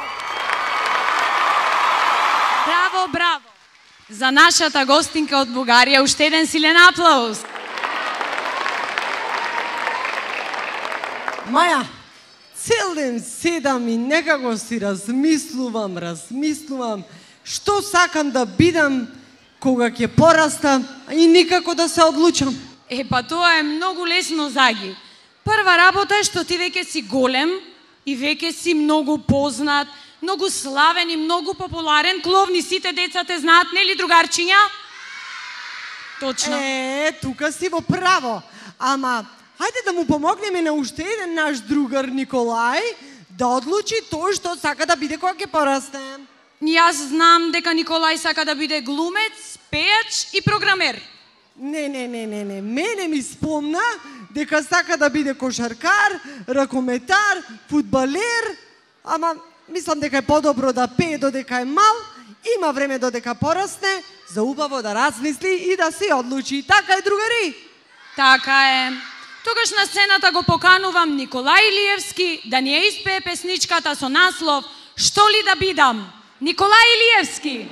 Браво, браво! За нашата гостинка од Бугарија, уште еден силен аплауз. Маја, цел ден седам и некако си размислувам, размислувам, што сакам да бидам кога ќе порастам и никако да се одлучам. Е, па тоа е многу лесно, Заги. Прва работа е што ти веќе си голем и веќе си многу познат, многу славен и многу популарен. Кловни сите деца те знаат, нели, другарчиња? Точно. Е, тука си во право. Ама, хајде да му помогнеме на уште еден наш другар Николај да одлучи тој што сака да биде кога ќе порасне. Јас знам дека Николај сака да биде глумец, пејач и програмер. Не, не, не, не, не. Мене ми спомна дека сака да биде кошаркар, ракометар, фудбалер, ама мислам дека е подобро да пее додека е мал, има време додека порасне, за убаво да размисли и да се одлучи. Така е, другари? Така е. Тогаш на сцената го поканувам Николај Илиевски да ни ја испее песничката со наслов "Што ли да бидам?" Николај Илиевски.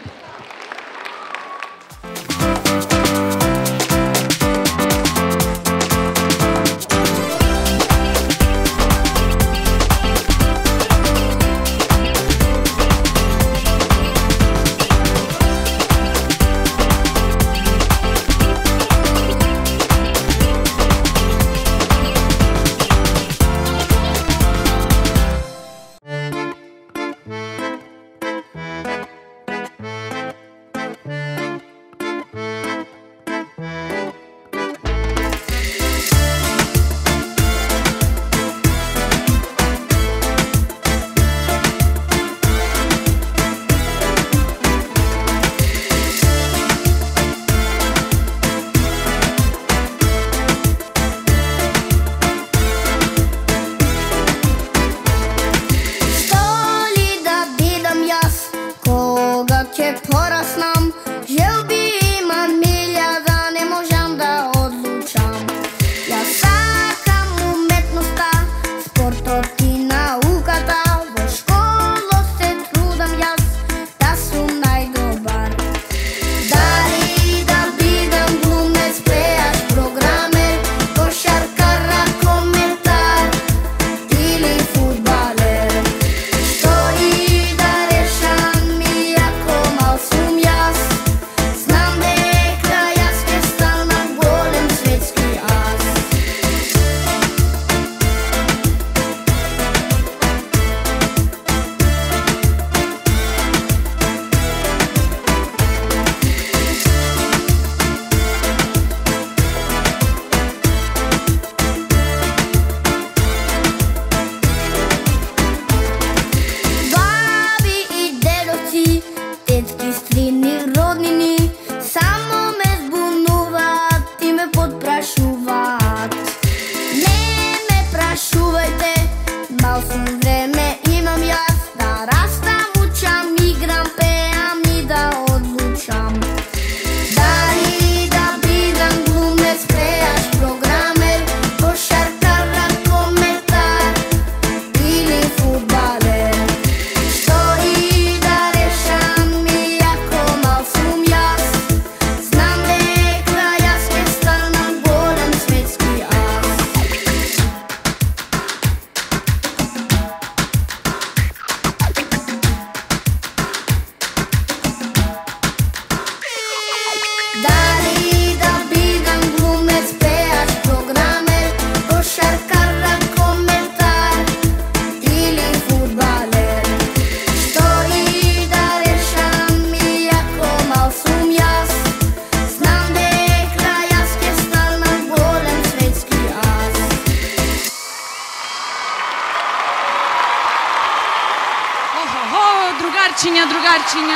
Другарчиња, другарчиња.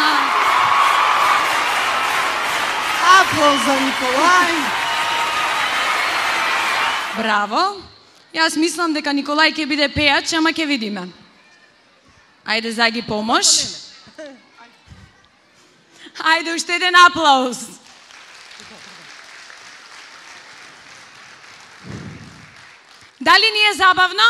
Аплауз за Николај. Браво. Јас мислам дека Николај ќе биде пејач, ама ќе видиме. Ајде, Заги, помош. Ајде, уште еден аплауз. Дали ни е забавно?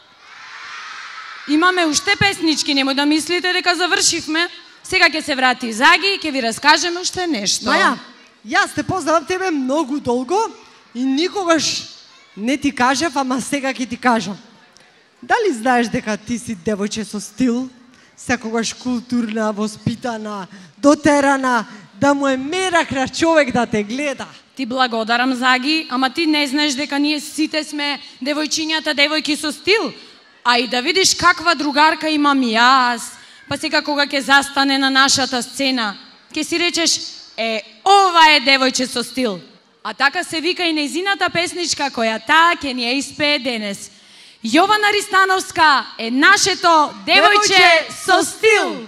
Имаме уште песнички, немој да мислите дека завршивме. Сега ќе се врати Заги и ќе ви раскажеме уште нешто. Маја, јас те познавам тебе многу долго и никогаш не ти кажав, ама сега ќе ти кажам. Дали знаеш дека ти си девојче со стил? Секогаш културна, воспитана, дотерана, да му е мерак на човек да те гледа. Ти благодарам, Заги, ама ти не знаеш дека ние сите сме девојчињата, девојки со стил. А и да видиш каква другарка имам јас, па сега кога ќе застане на нашата сцена, ќе си речеш, е, ова е девојче со стил. А така се вика и нејзината песничка која таа ќе ни ја испее денес. Јована Ристановска е нашето девојче со стил.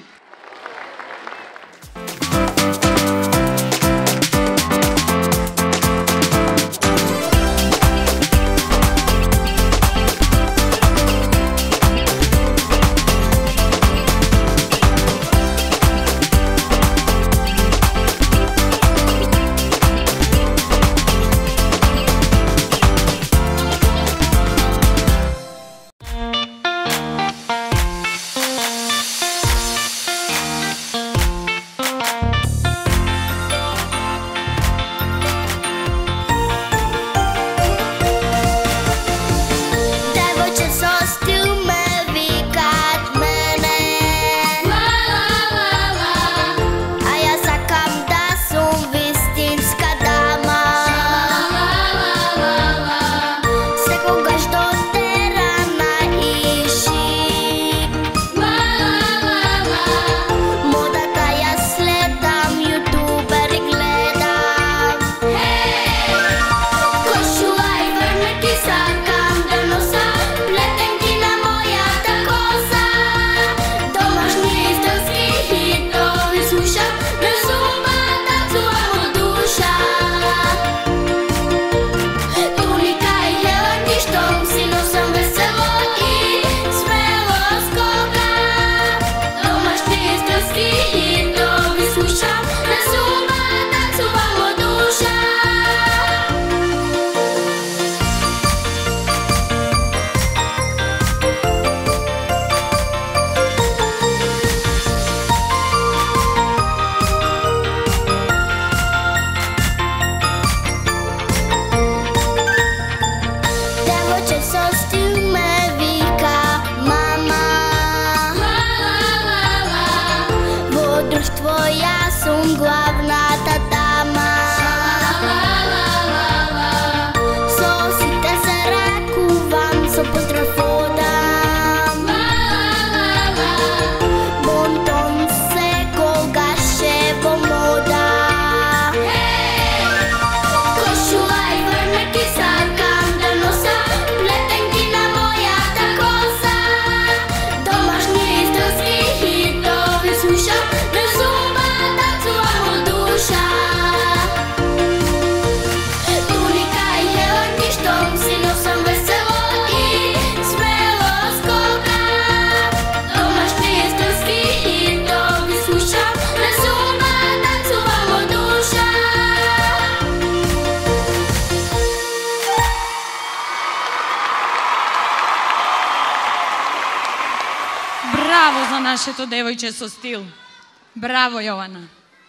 Браво за нашето девојче со стил. Браво, Јована.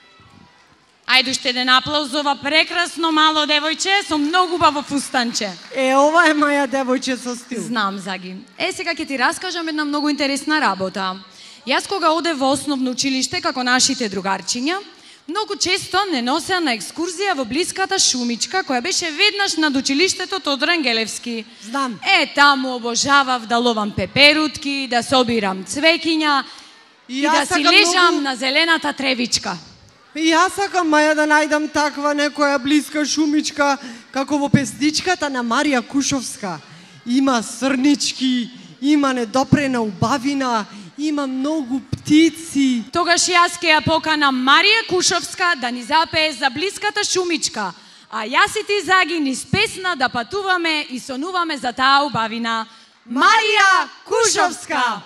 Ајде уште еден аплауз за ова прекрасно мало девојче со многу убаво фустанче. Е, ова е моја девојче со стил. Знам, Заги. Е, сега ќе ти раскажам една многу интересна работа. Јас кога одев во основно училиште како нашите другарчиња, многу често не носеа на екскурзија во блиската Шумичка, која беше веднаш над училиштето Тодор Ангелевски. Знам. Е, таму обожавав да ловам пеперутки, да собирам цвеќиња и, и да си лежам многу... на зелената тревичка. И јас сакам, Маја, да најдам таква некоја блиска Шумичка, како во песничката на Марија Кушовска. Има срнички, има недопрена убавина, има многу птици. Тогаш јас ќе ја поканам Марија Кушовска да ни запее за блиската Шумичка, а јас и ти, Заги, низ песна да патуваме и сонуваме за таа убавина. Марија Кушовска!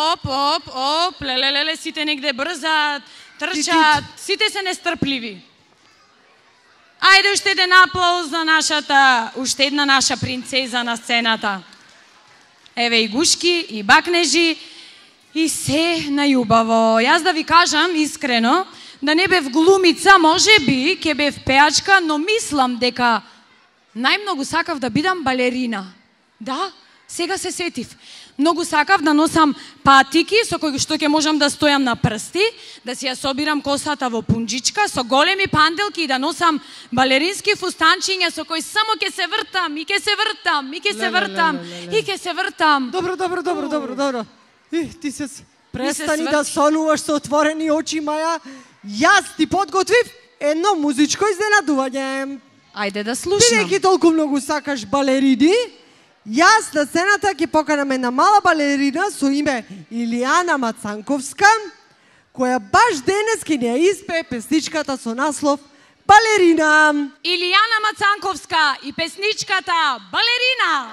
оп, оп, оп, леле, леле, сите негде брзат, трчат, сите се нестрпливи. Ајде уште еден аплауз за нашата, уште една наша принцеза на сцената. Еве и гушки, и бакнежи, и се најубаво. Јас да ви кажам искрено, да не бев глумица, може би, ке бев пеачка, но мислам дека најмногу сакав да бидам балерина. Да, сега се сетив. Многу сакав да носам патики со кои што ќе можам да стојам на прсти, да си ја собирам косата во пунџичка, со големи панделки и да носам балерински фустанчиња со кои само ќе се вртам, и ќе се вртам, и ќе се вртам, и ќе се вртам. Добро, добро, добро, добро, добро. И, ти се престани да сонуваш со отворени очи, Маја. Јас ти подготвив едно музичко изненадување. Ајде да слушнам. Бидејќи толку многу сакаш балерини, јас на сцената ќе поканам една мала балерина со име Илијана Мацанковска, која баш денес ќе ни ја испее песничката со наслов Балерина. Илијана Мацанковска и песничката Балерина.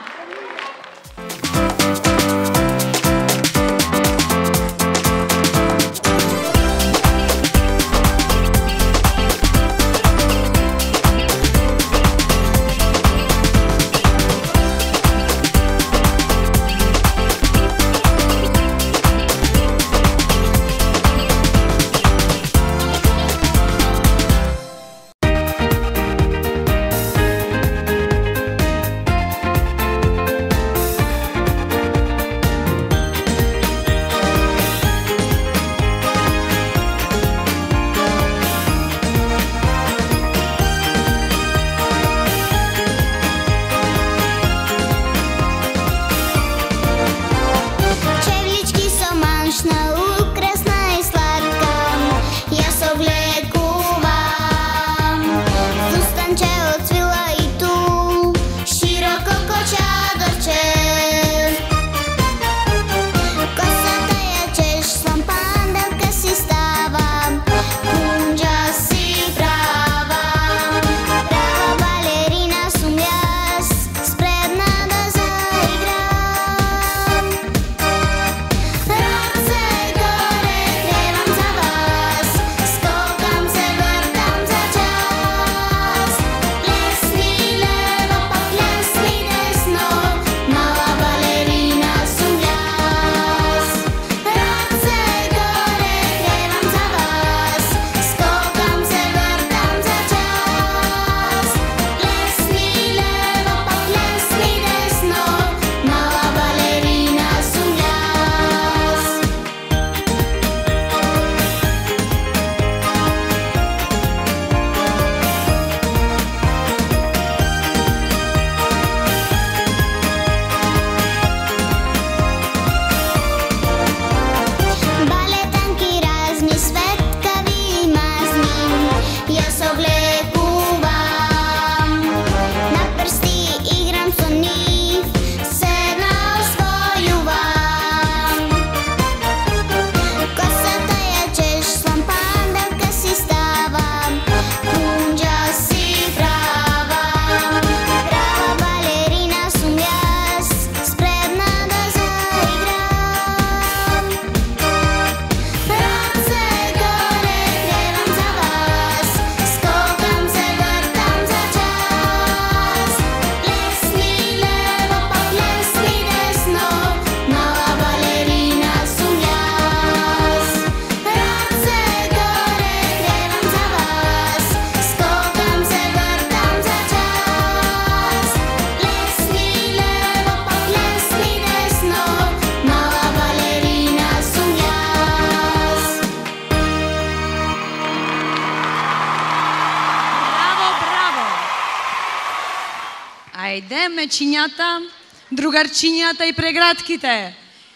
Ајде, мечињата, другарчињата и прегратките.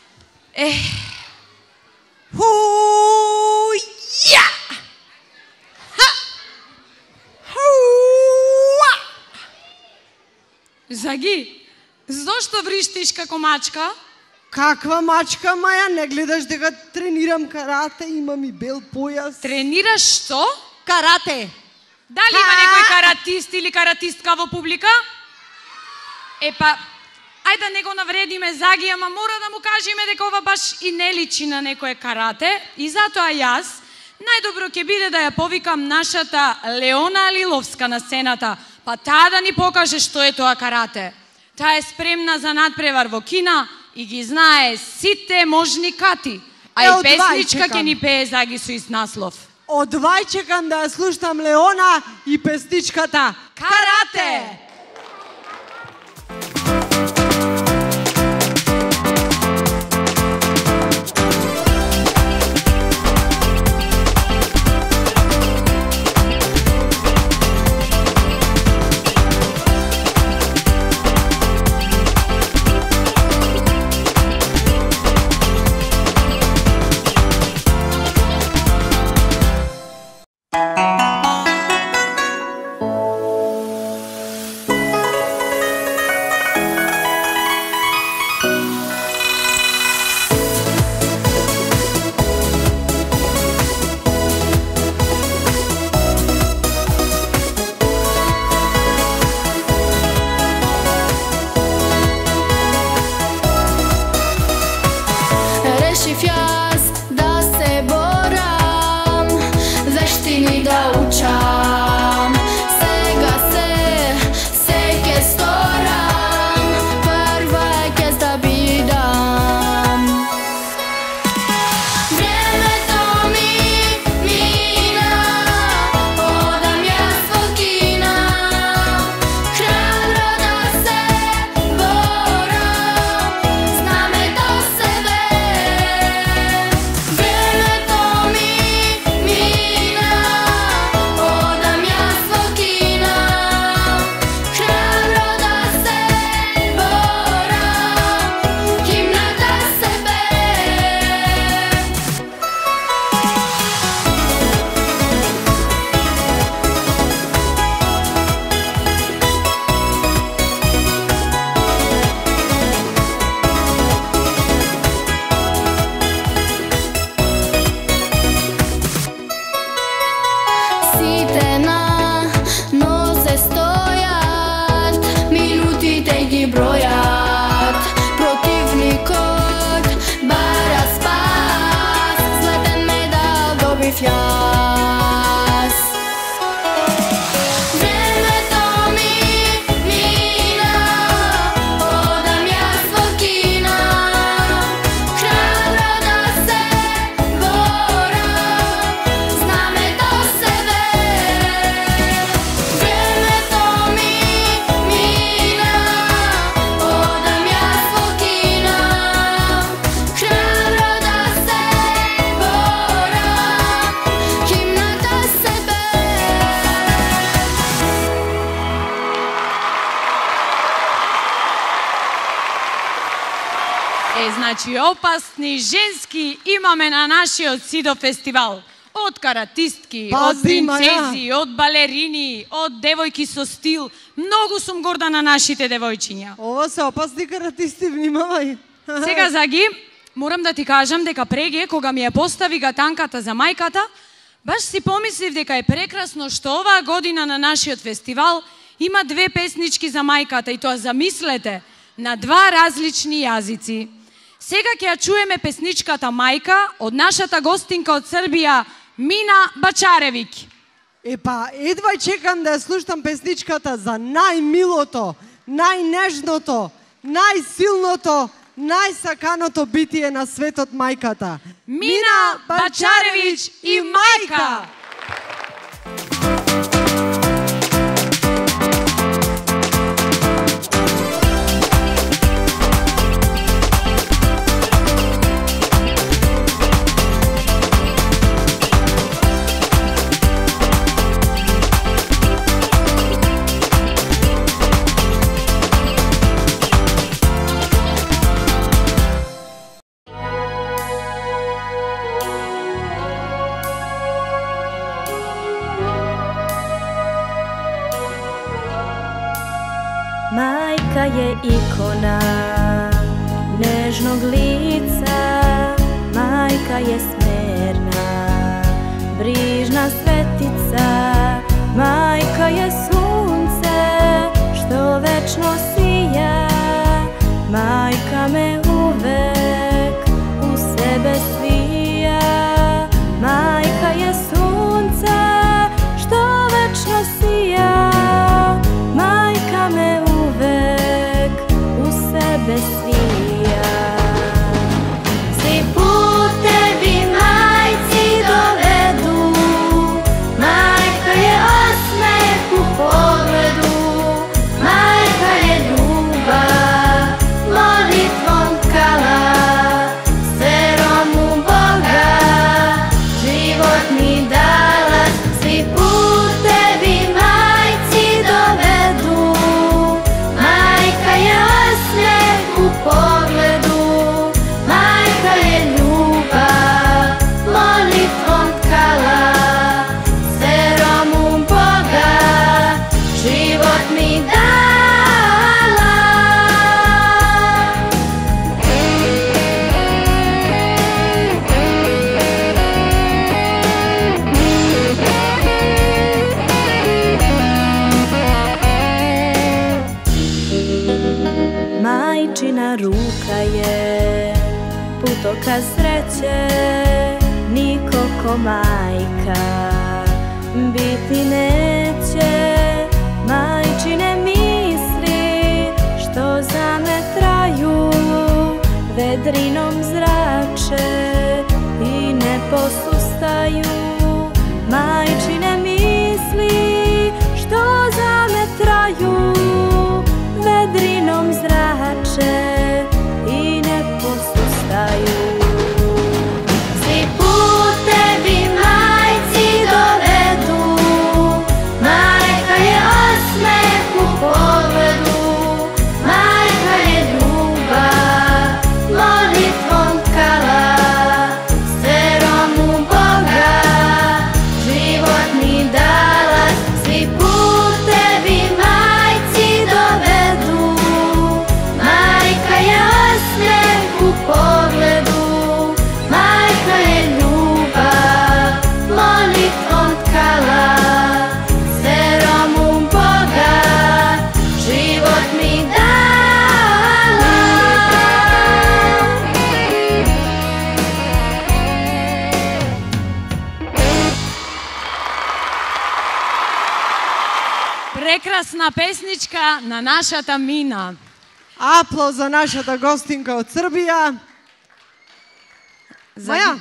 Е. Ху-ја! Ха! Ху-а! Заги, зошто вриштиш како мачка? Каква мачка, Маја? Не гледаш дека тренирам карате, имам и бел појас. Тренираш што? Карате. Дали има некој каратист или каратистка во публика? Епа, ајде да не го навредиме Заги, ама мора да му кажеме дека ова баш и не личи на некое карате, и затоа јас најдобро ќе биде да ја повикам нашата Леона Лиловска на сцената, па таа да ни покаже што е тоа карате. Таа е спремна за надпревар во кина и ги знае сите можни кати, а и песничка ќе ни пее Заги со ист наслов. Одвај чекам да ја слушам Леона и песничката Карате! Значи, опасни женски имаме на нашиот Сидо фестивал. Од каратистки, па, од принцези, од балерини, од девојки со стил. Многу сум горда на нашите девојчиња. Ова се опасни каратисти, внимавај. Сега, Заги, морам да ти кажам дека преге, кога ми ја постави гатанката за мајката, баш си помислив дека е прекрасно што оваа година на нашиот фестивал има две песнички за мајката, и тоа, замислете, на два различни јазици. Сега ќе ја чуеме песничката Мајка од нашата гостинка од Србија, Мина Бачаревиќ. Епа, едва чекам да ја слушам песничката за најмилото, најнежното, најсилното, најсаканото битие на светот, мајката. Мина Бачаревиќ и Мајка! Majka je ikona nežnog lica, majka je smerna, brižna svetica, majka je sunce što večno sija, Majka me uvek u sebe svija, majka je sunce što večno sija, majka me uvek u sebe svija. Svi putevi majci dovedu, majka je osmeh u pogledu, majka je ljubav, molitvom tkala, serom u Boga, život mi dala. Svi putevi majci dovedu, majka je osmeh u pogledu, majka je ljubav, molitvom tkala, serom u Boga, život mi dala. Majčina ruka je putokaz sreće, niko ko majka biti neće. Majčine misli što za me traju, vedrinom zrače i ne posustaju. Majčine misli što za me traju, vedrinom zrače i ne posustaju. Svi putevi majci dovedu, majka je osmeh u pogledu, majka je ljubav, molitvom tkala, serom u Boga, život mi dala. Svi putevi majci dovedu, majka je osmeh u pogledu, majka je ljubav, molitvom tkala, serom u Boga, život mi dala. Прекрасна песничка на нашата Мина. Аплауз за нашата гостинка од Србија. Маја,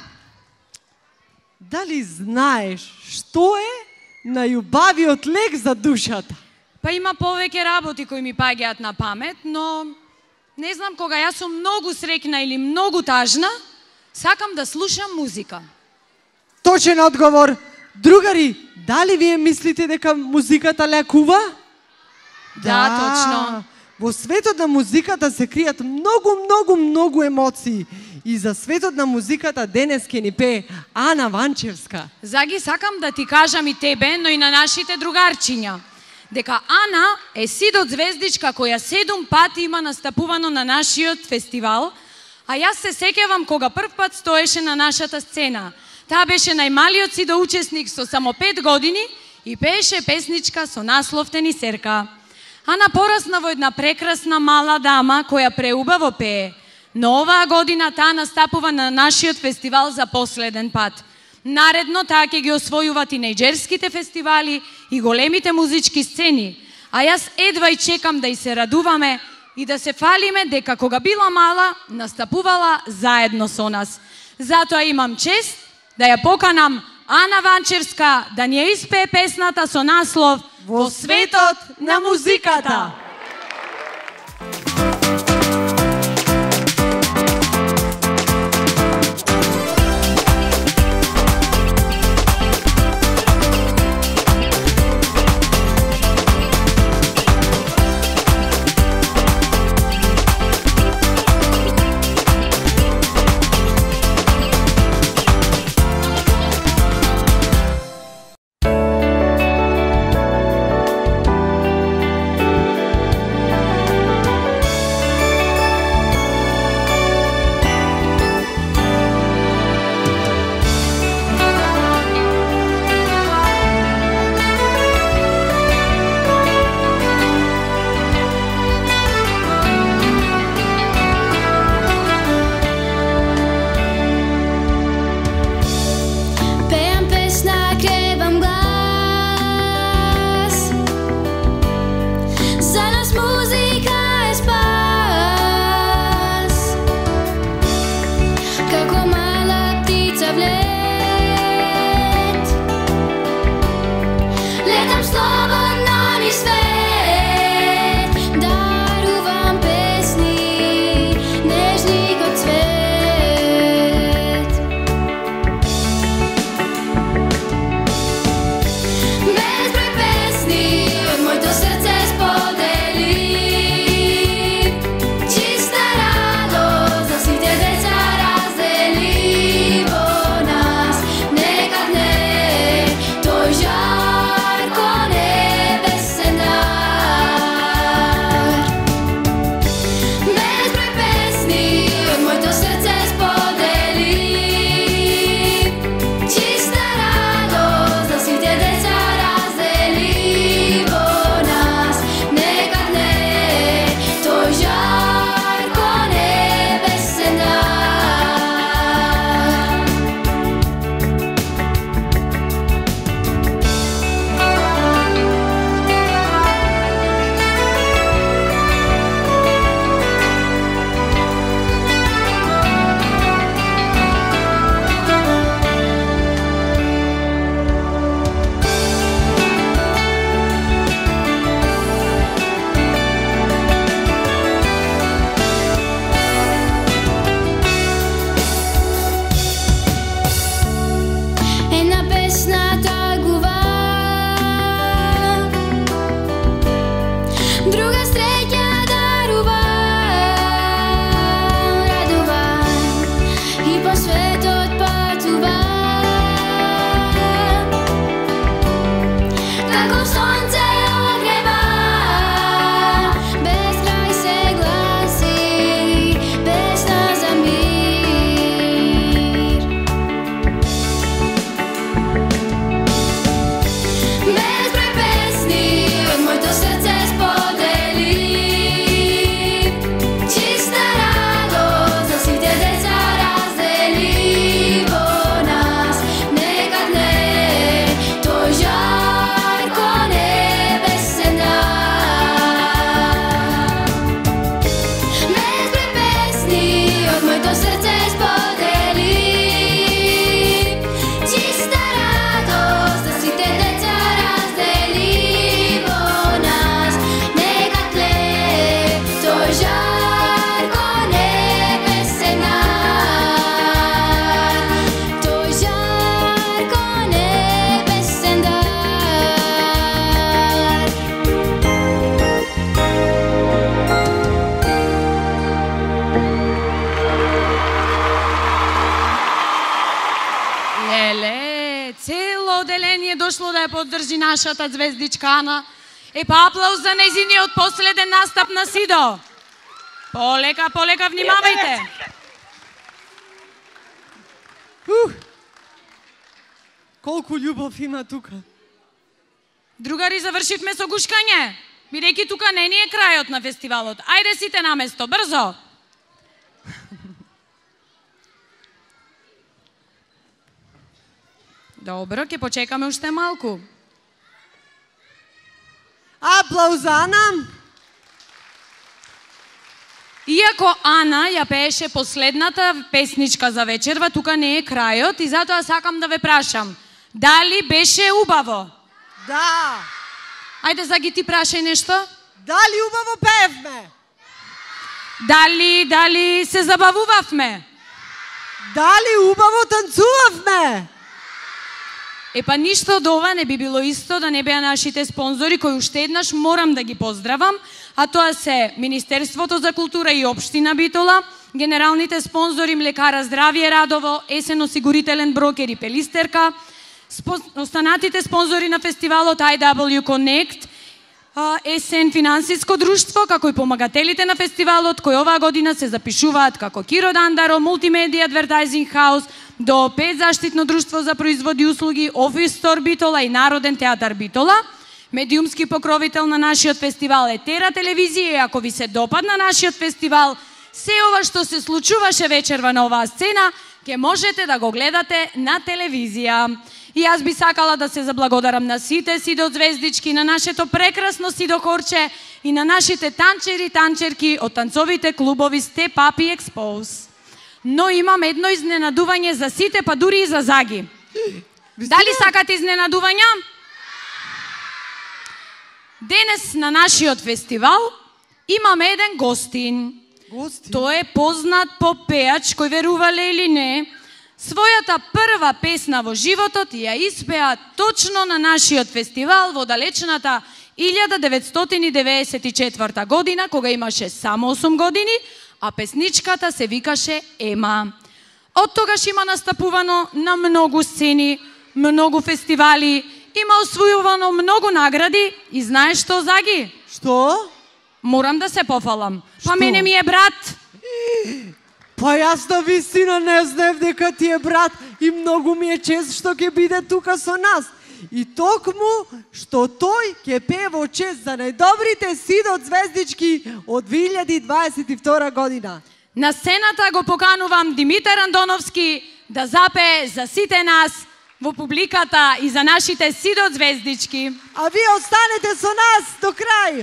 дали знаеш што е најубавиот лек за душата? Па има повеќе работи кои ми паѓаат на памет, но не знам, кога јас сум многу среќна или многу тажна, сакам да слушам музика. Точен одговор. Другари, дали вие мислите дека музиката лекува? Да, точно. Во светот на музиката се кријат многу, многу, многу емоции. И за светот на музиката денес ќе ни пее Ана Ванчевска. Заги, сакам да ти кажам и тебе, но и на нашите другарчиња, дека Ана е сидот звездичка која седум пати има настапувано на нашиот фестивал, а јас се сеќавам кога прв пат стоеше на нашата сцена. Таа беше најмалиот сидоучесник со само пет години и пееше песничка со наслов Тенисерка. Ана порасна во една прекрасна мала дама која преубаво пее, но оваа година таа настапува на нашиот фестивал за последен пат. Наредно таа ќе ги освојува тинејџерските фестивали и големите музички сцени, а јас едва и чекам да и се радуваме и да се фалиме дека кога била мала настапувала заедно со нас. Затоа имам чест да ја поканам Ана Ванчевска да ни ја испее песната со наслов Во светот на музиката. да ја поддржи нашата звездичка Ана. Е, па аплауз за нејзиниот последен настап на Сидо. Полека, полека, внимавајте. Ух! Колку љубов има тука. Другари, завршивме со гушкање. Бидејќи тука не ни е крајот на фестивалот. Ајде сите на место, брзо. Добро, ќе почекаме уште малку. Аплауз за Ана. Иако Ана ја пееше последната песничка за вечерва, тука не е крајот и затоа сакам да ве прашам, дали беше убаво? Да. Ајде, Заги, ти прашај нешто. Дали убаво пеевме? Дали, дали се забавувавме? Дали убаво танцувавме? Е, па ништо од ова не би било исто да не беа нашите спонзори, кои уште еднаш морам да ги поздравам, а тоа се Министерството за култура и Општина Битола, генералните спонзори Млекара Здравје Радово, Есен осигурителен брокер и Пелистерка, останатите спонзори на фестивалот ай дабл ю Connect, Есен финансиско друштво, како и помагателите на фестивалот, кои оваа година се запишуваат како Киро Дандаро, Multimedia Advertising House, до пет заштитно друштво за производи и услуги, Офис Стор Битола и Народен театар Битола. Медиумски покровител на нашиот фестивал е Тера телевизија и ако ви се допадна нашиот фестивал, се ова што се случуваше вечерва на оваа сцена, ќе можете да го гледате на телевизија. И аз би сакала да се заблагодарам на сите Сидо звездички, на нашето прекрасно Сидо хорче и на нашите танчери и танчерки од танцовите клубови Step Up и Expose. Но имам едно изненадување за сите, па дури и за Заги. Дали сакате изненадувања? Денес на нашиот фестивал имаме еден гостин. Гостин? Тој е познат попеач, кој верувале или не, својата прва песна во животот ја испеа точно на нашиот фестивал во далечната илјада деветстотини деветдесет и четврта година, кога имаше само осум години, а песничката се викаше Ема. Од тогаш има настапувано на многу сцени, многу фестивали, има освојувано многу награди и знаеш што, Заги? Што? Морам да се пофалам. Па Што? мене ми е брат. Па јас на вистина не знаев дека ти е брат и многу ми е чест што ќе биде тука со нас. И токму што тој ќе пее во чест за најдобрите Сидо звездички од две илјади дваесет и втора година. На сцената го поканувам Димитар Андоновски да запее за сите нас во публиката и за нашите Сидо звездички. А вие останете со нас до крај.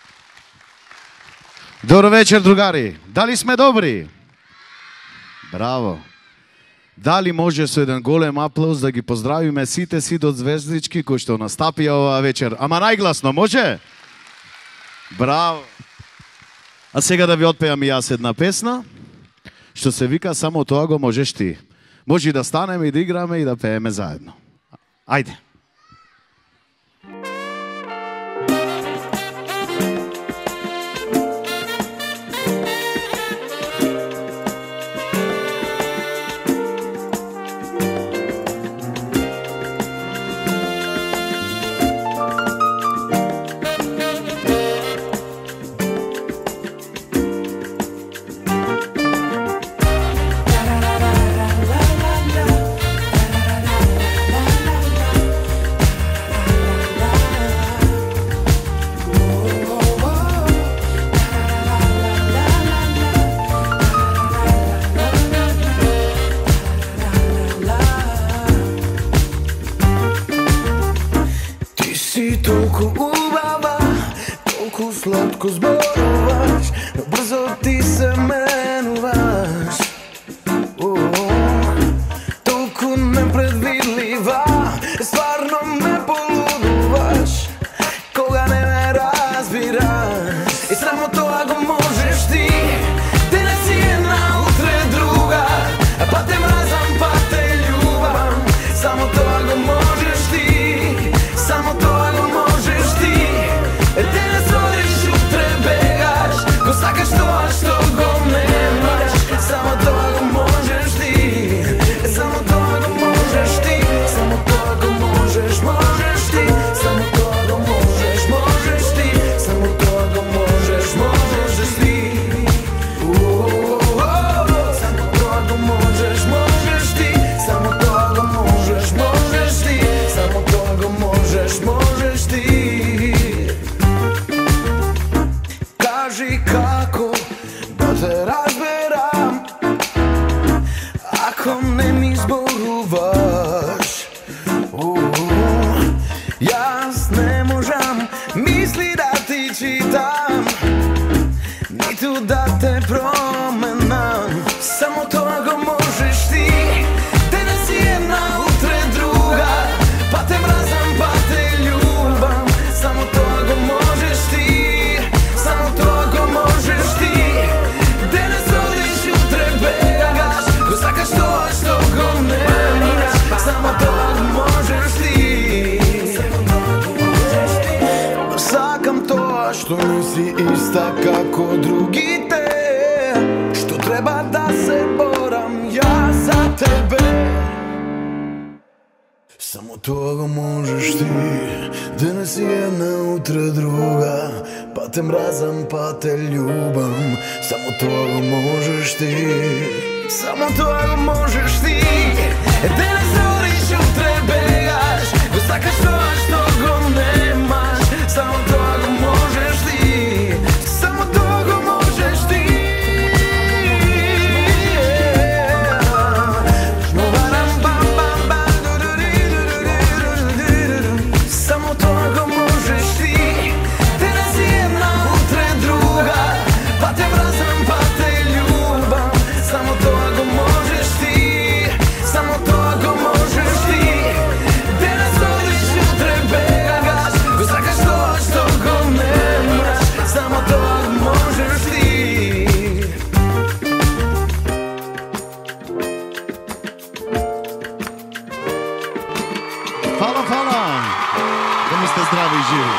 Добро вечер, другари. Дали сме добри? Браво. Дали може со еден голем аплауз да ги поздравиме сите Сидо звездички кои што настапија оваа вечер? Ама најгласно, може? Браво. А сега да ви отпеам и јас една песна, што се вика Само тоа го можеш ти. Може и да станеме и да играме и да пееме заедно. Ајде. Толку убава, толку сладко зборуваш, но брзо ти се менуваш. Толку непредвидлива, стварно ме полудуваш, кога не ме разбираш. И само тоа го можеш ти, денес си една, утре друга, па те мразам, па те љубам. Само тоа го можеш ти, само тоа го можеш ти. Денес одиш, утре бегаш, го сакаш тоа што го немаш. Само тоа те разберам. Ако не ми зборуваш, јас не можам мисли да ти читам, ниту да те променам. Само тоа го можеш ти. Денес си една, утре друга, па те мразам, па те љубам. Само тоа го можеш ти. Само тоа го можеш ти. Денес одиш, утре бегаш, го сакаш тоа што го немаш. Само тоа го можеш ти. Сакам тоа што не си иста како другите, што треба да се борам јас за тебе. Само тоа го можеш ти. Денес си една, утре друга, па те мразам, па те љубам. Само тоа го можеш ти. Само тоа го можеш ти. Денес одиш, утре бегаш, го сакаш тоа што го немаш. Само тоа го можеш ти. Само тоа го можеш ти. Само тоа го можеш ти. Денес си една, утре друга, па те мразам, па те љубам. Само тоа го можеш ти. Само тоа го можеш ти. Денес одиш, утре бегаш, го сакаш тоа што го немаш. Само тоа го можеш ти. Фала, фала! Да ми сте здрави и живи.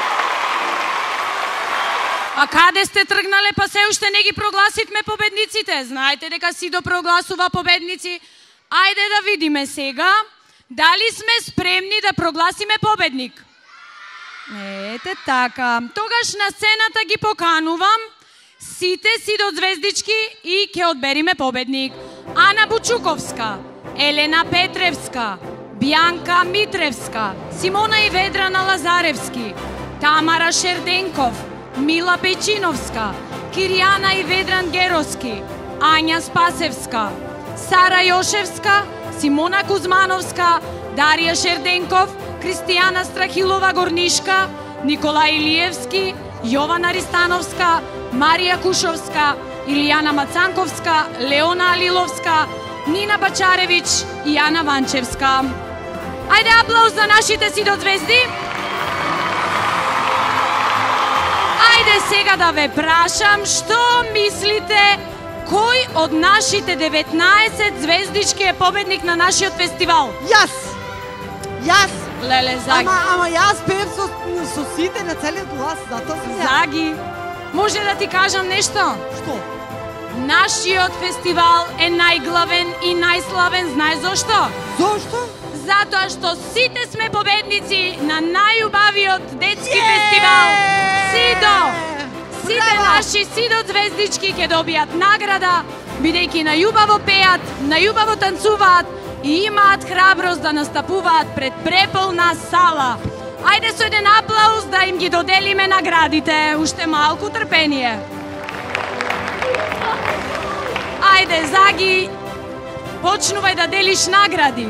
А каде сте тргнале, па се уште не ги прогласивме победниците? Знаете дека Сидо прогласува победници. Ајде да видиме сега, дали сме спремни да прогласиме победник. Ете така. Тогаш на сцената ги поканувам сите Сидо звездички и ќе одбериме победник. Ана Бучуковска, Елена Петревска, Бјанка Митревска, Симона и Ведрана Лазаревски, Тамара Шерденков, Мила Печиновска, Киријана и Ведран Героски, Ања Спасевска, Сара Јошевска, Симона Кузмановска, Дарија Шерденков, Кристијана Страхилова Горнишка, Никола Илиевски, Јована Ристановска, Марија Кушовска, Илијана Мацанковска, Леона Алиловска, Нина Бачаревич и Јана Ванчевска. Ајде аплауз за нашите Сидо звезди. Ајде сега да ве прашам, што мислите, кој од нашите деветнаесет звездички е победник на нашиот фестивал? Јас! Јас! Леле, Заги. Ама, ама јас пеев со, со сите на целиот глас, затоа се ја. Заги, може да ти кажам нешто? Што? Нашиот фестивал е најглавен и најславен, знаеш зошто? Зошто? Затоа што сите сме победници на најубавиот детски фестивал Сидо. Сите Браво! наши Сидо звездички ќе добијат награда, бидејќи најубаво пеат, најубаво танцуваат и имаат храброст да настапуваат пред преполна сала. Ајде со еден аплауз да им ги доделиме наградите. Уште малку трпение. Ајде, Заги, почнувај да делиш награди.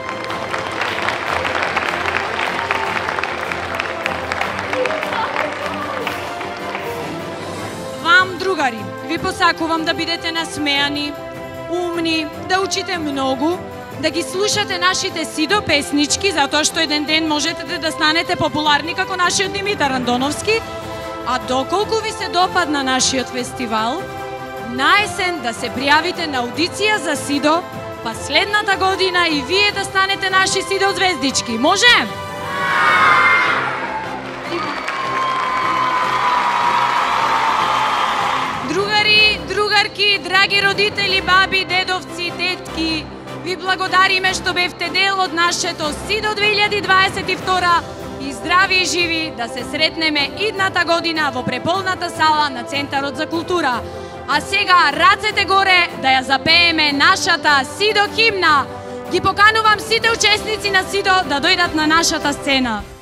Вам, другари, ви посакувам да бидете насмеани, умни, да учите многу, да ги слушате нашите Сидо песнички, затоа што еден ден можете да станете популарни како нашиот Димитар Андоновски, а доколку ви се допадна нашиот фестивал, на есен да се пријавите на аудиција за Сидо, па следната година и вие да станете наши Сидо звездички. Може? Другари, другарки, драги родители, баби, дедовци, детки, ви благодариме што бевте дел од нашето Сидо две илјади дваесет и втора и здрави и живи да се сретнеме идната година во преполната сала на Центарот за култура. А сега рацете горе да ја запееме нашата Сидо химна. Ги поканувам сите учесници на Сидо да дојдат на нашата сцена.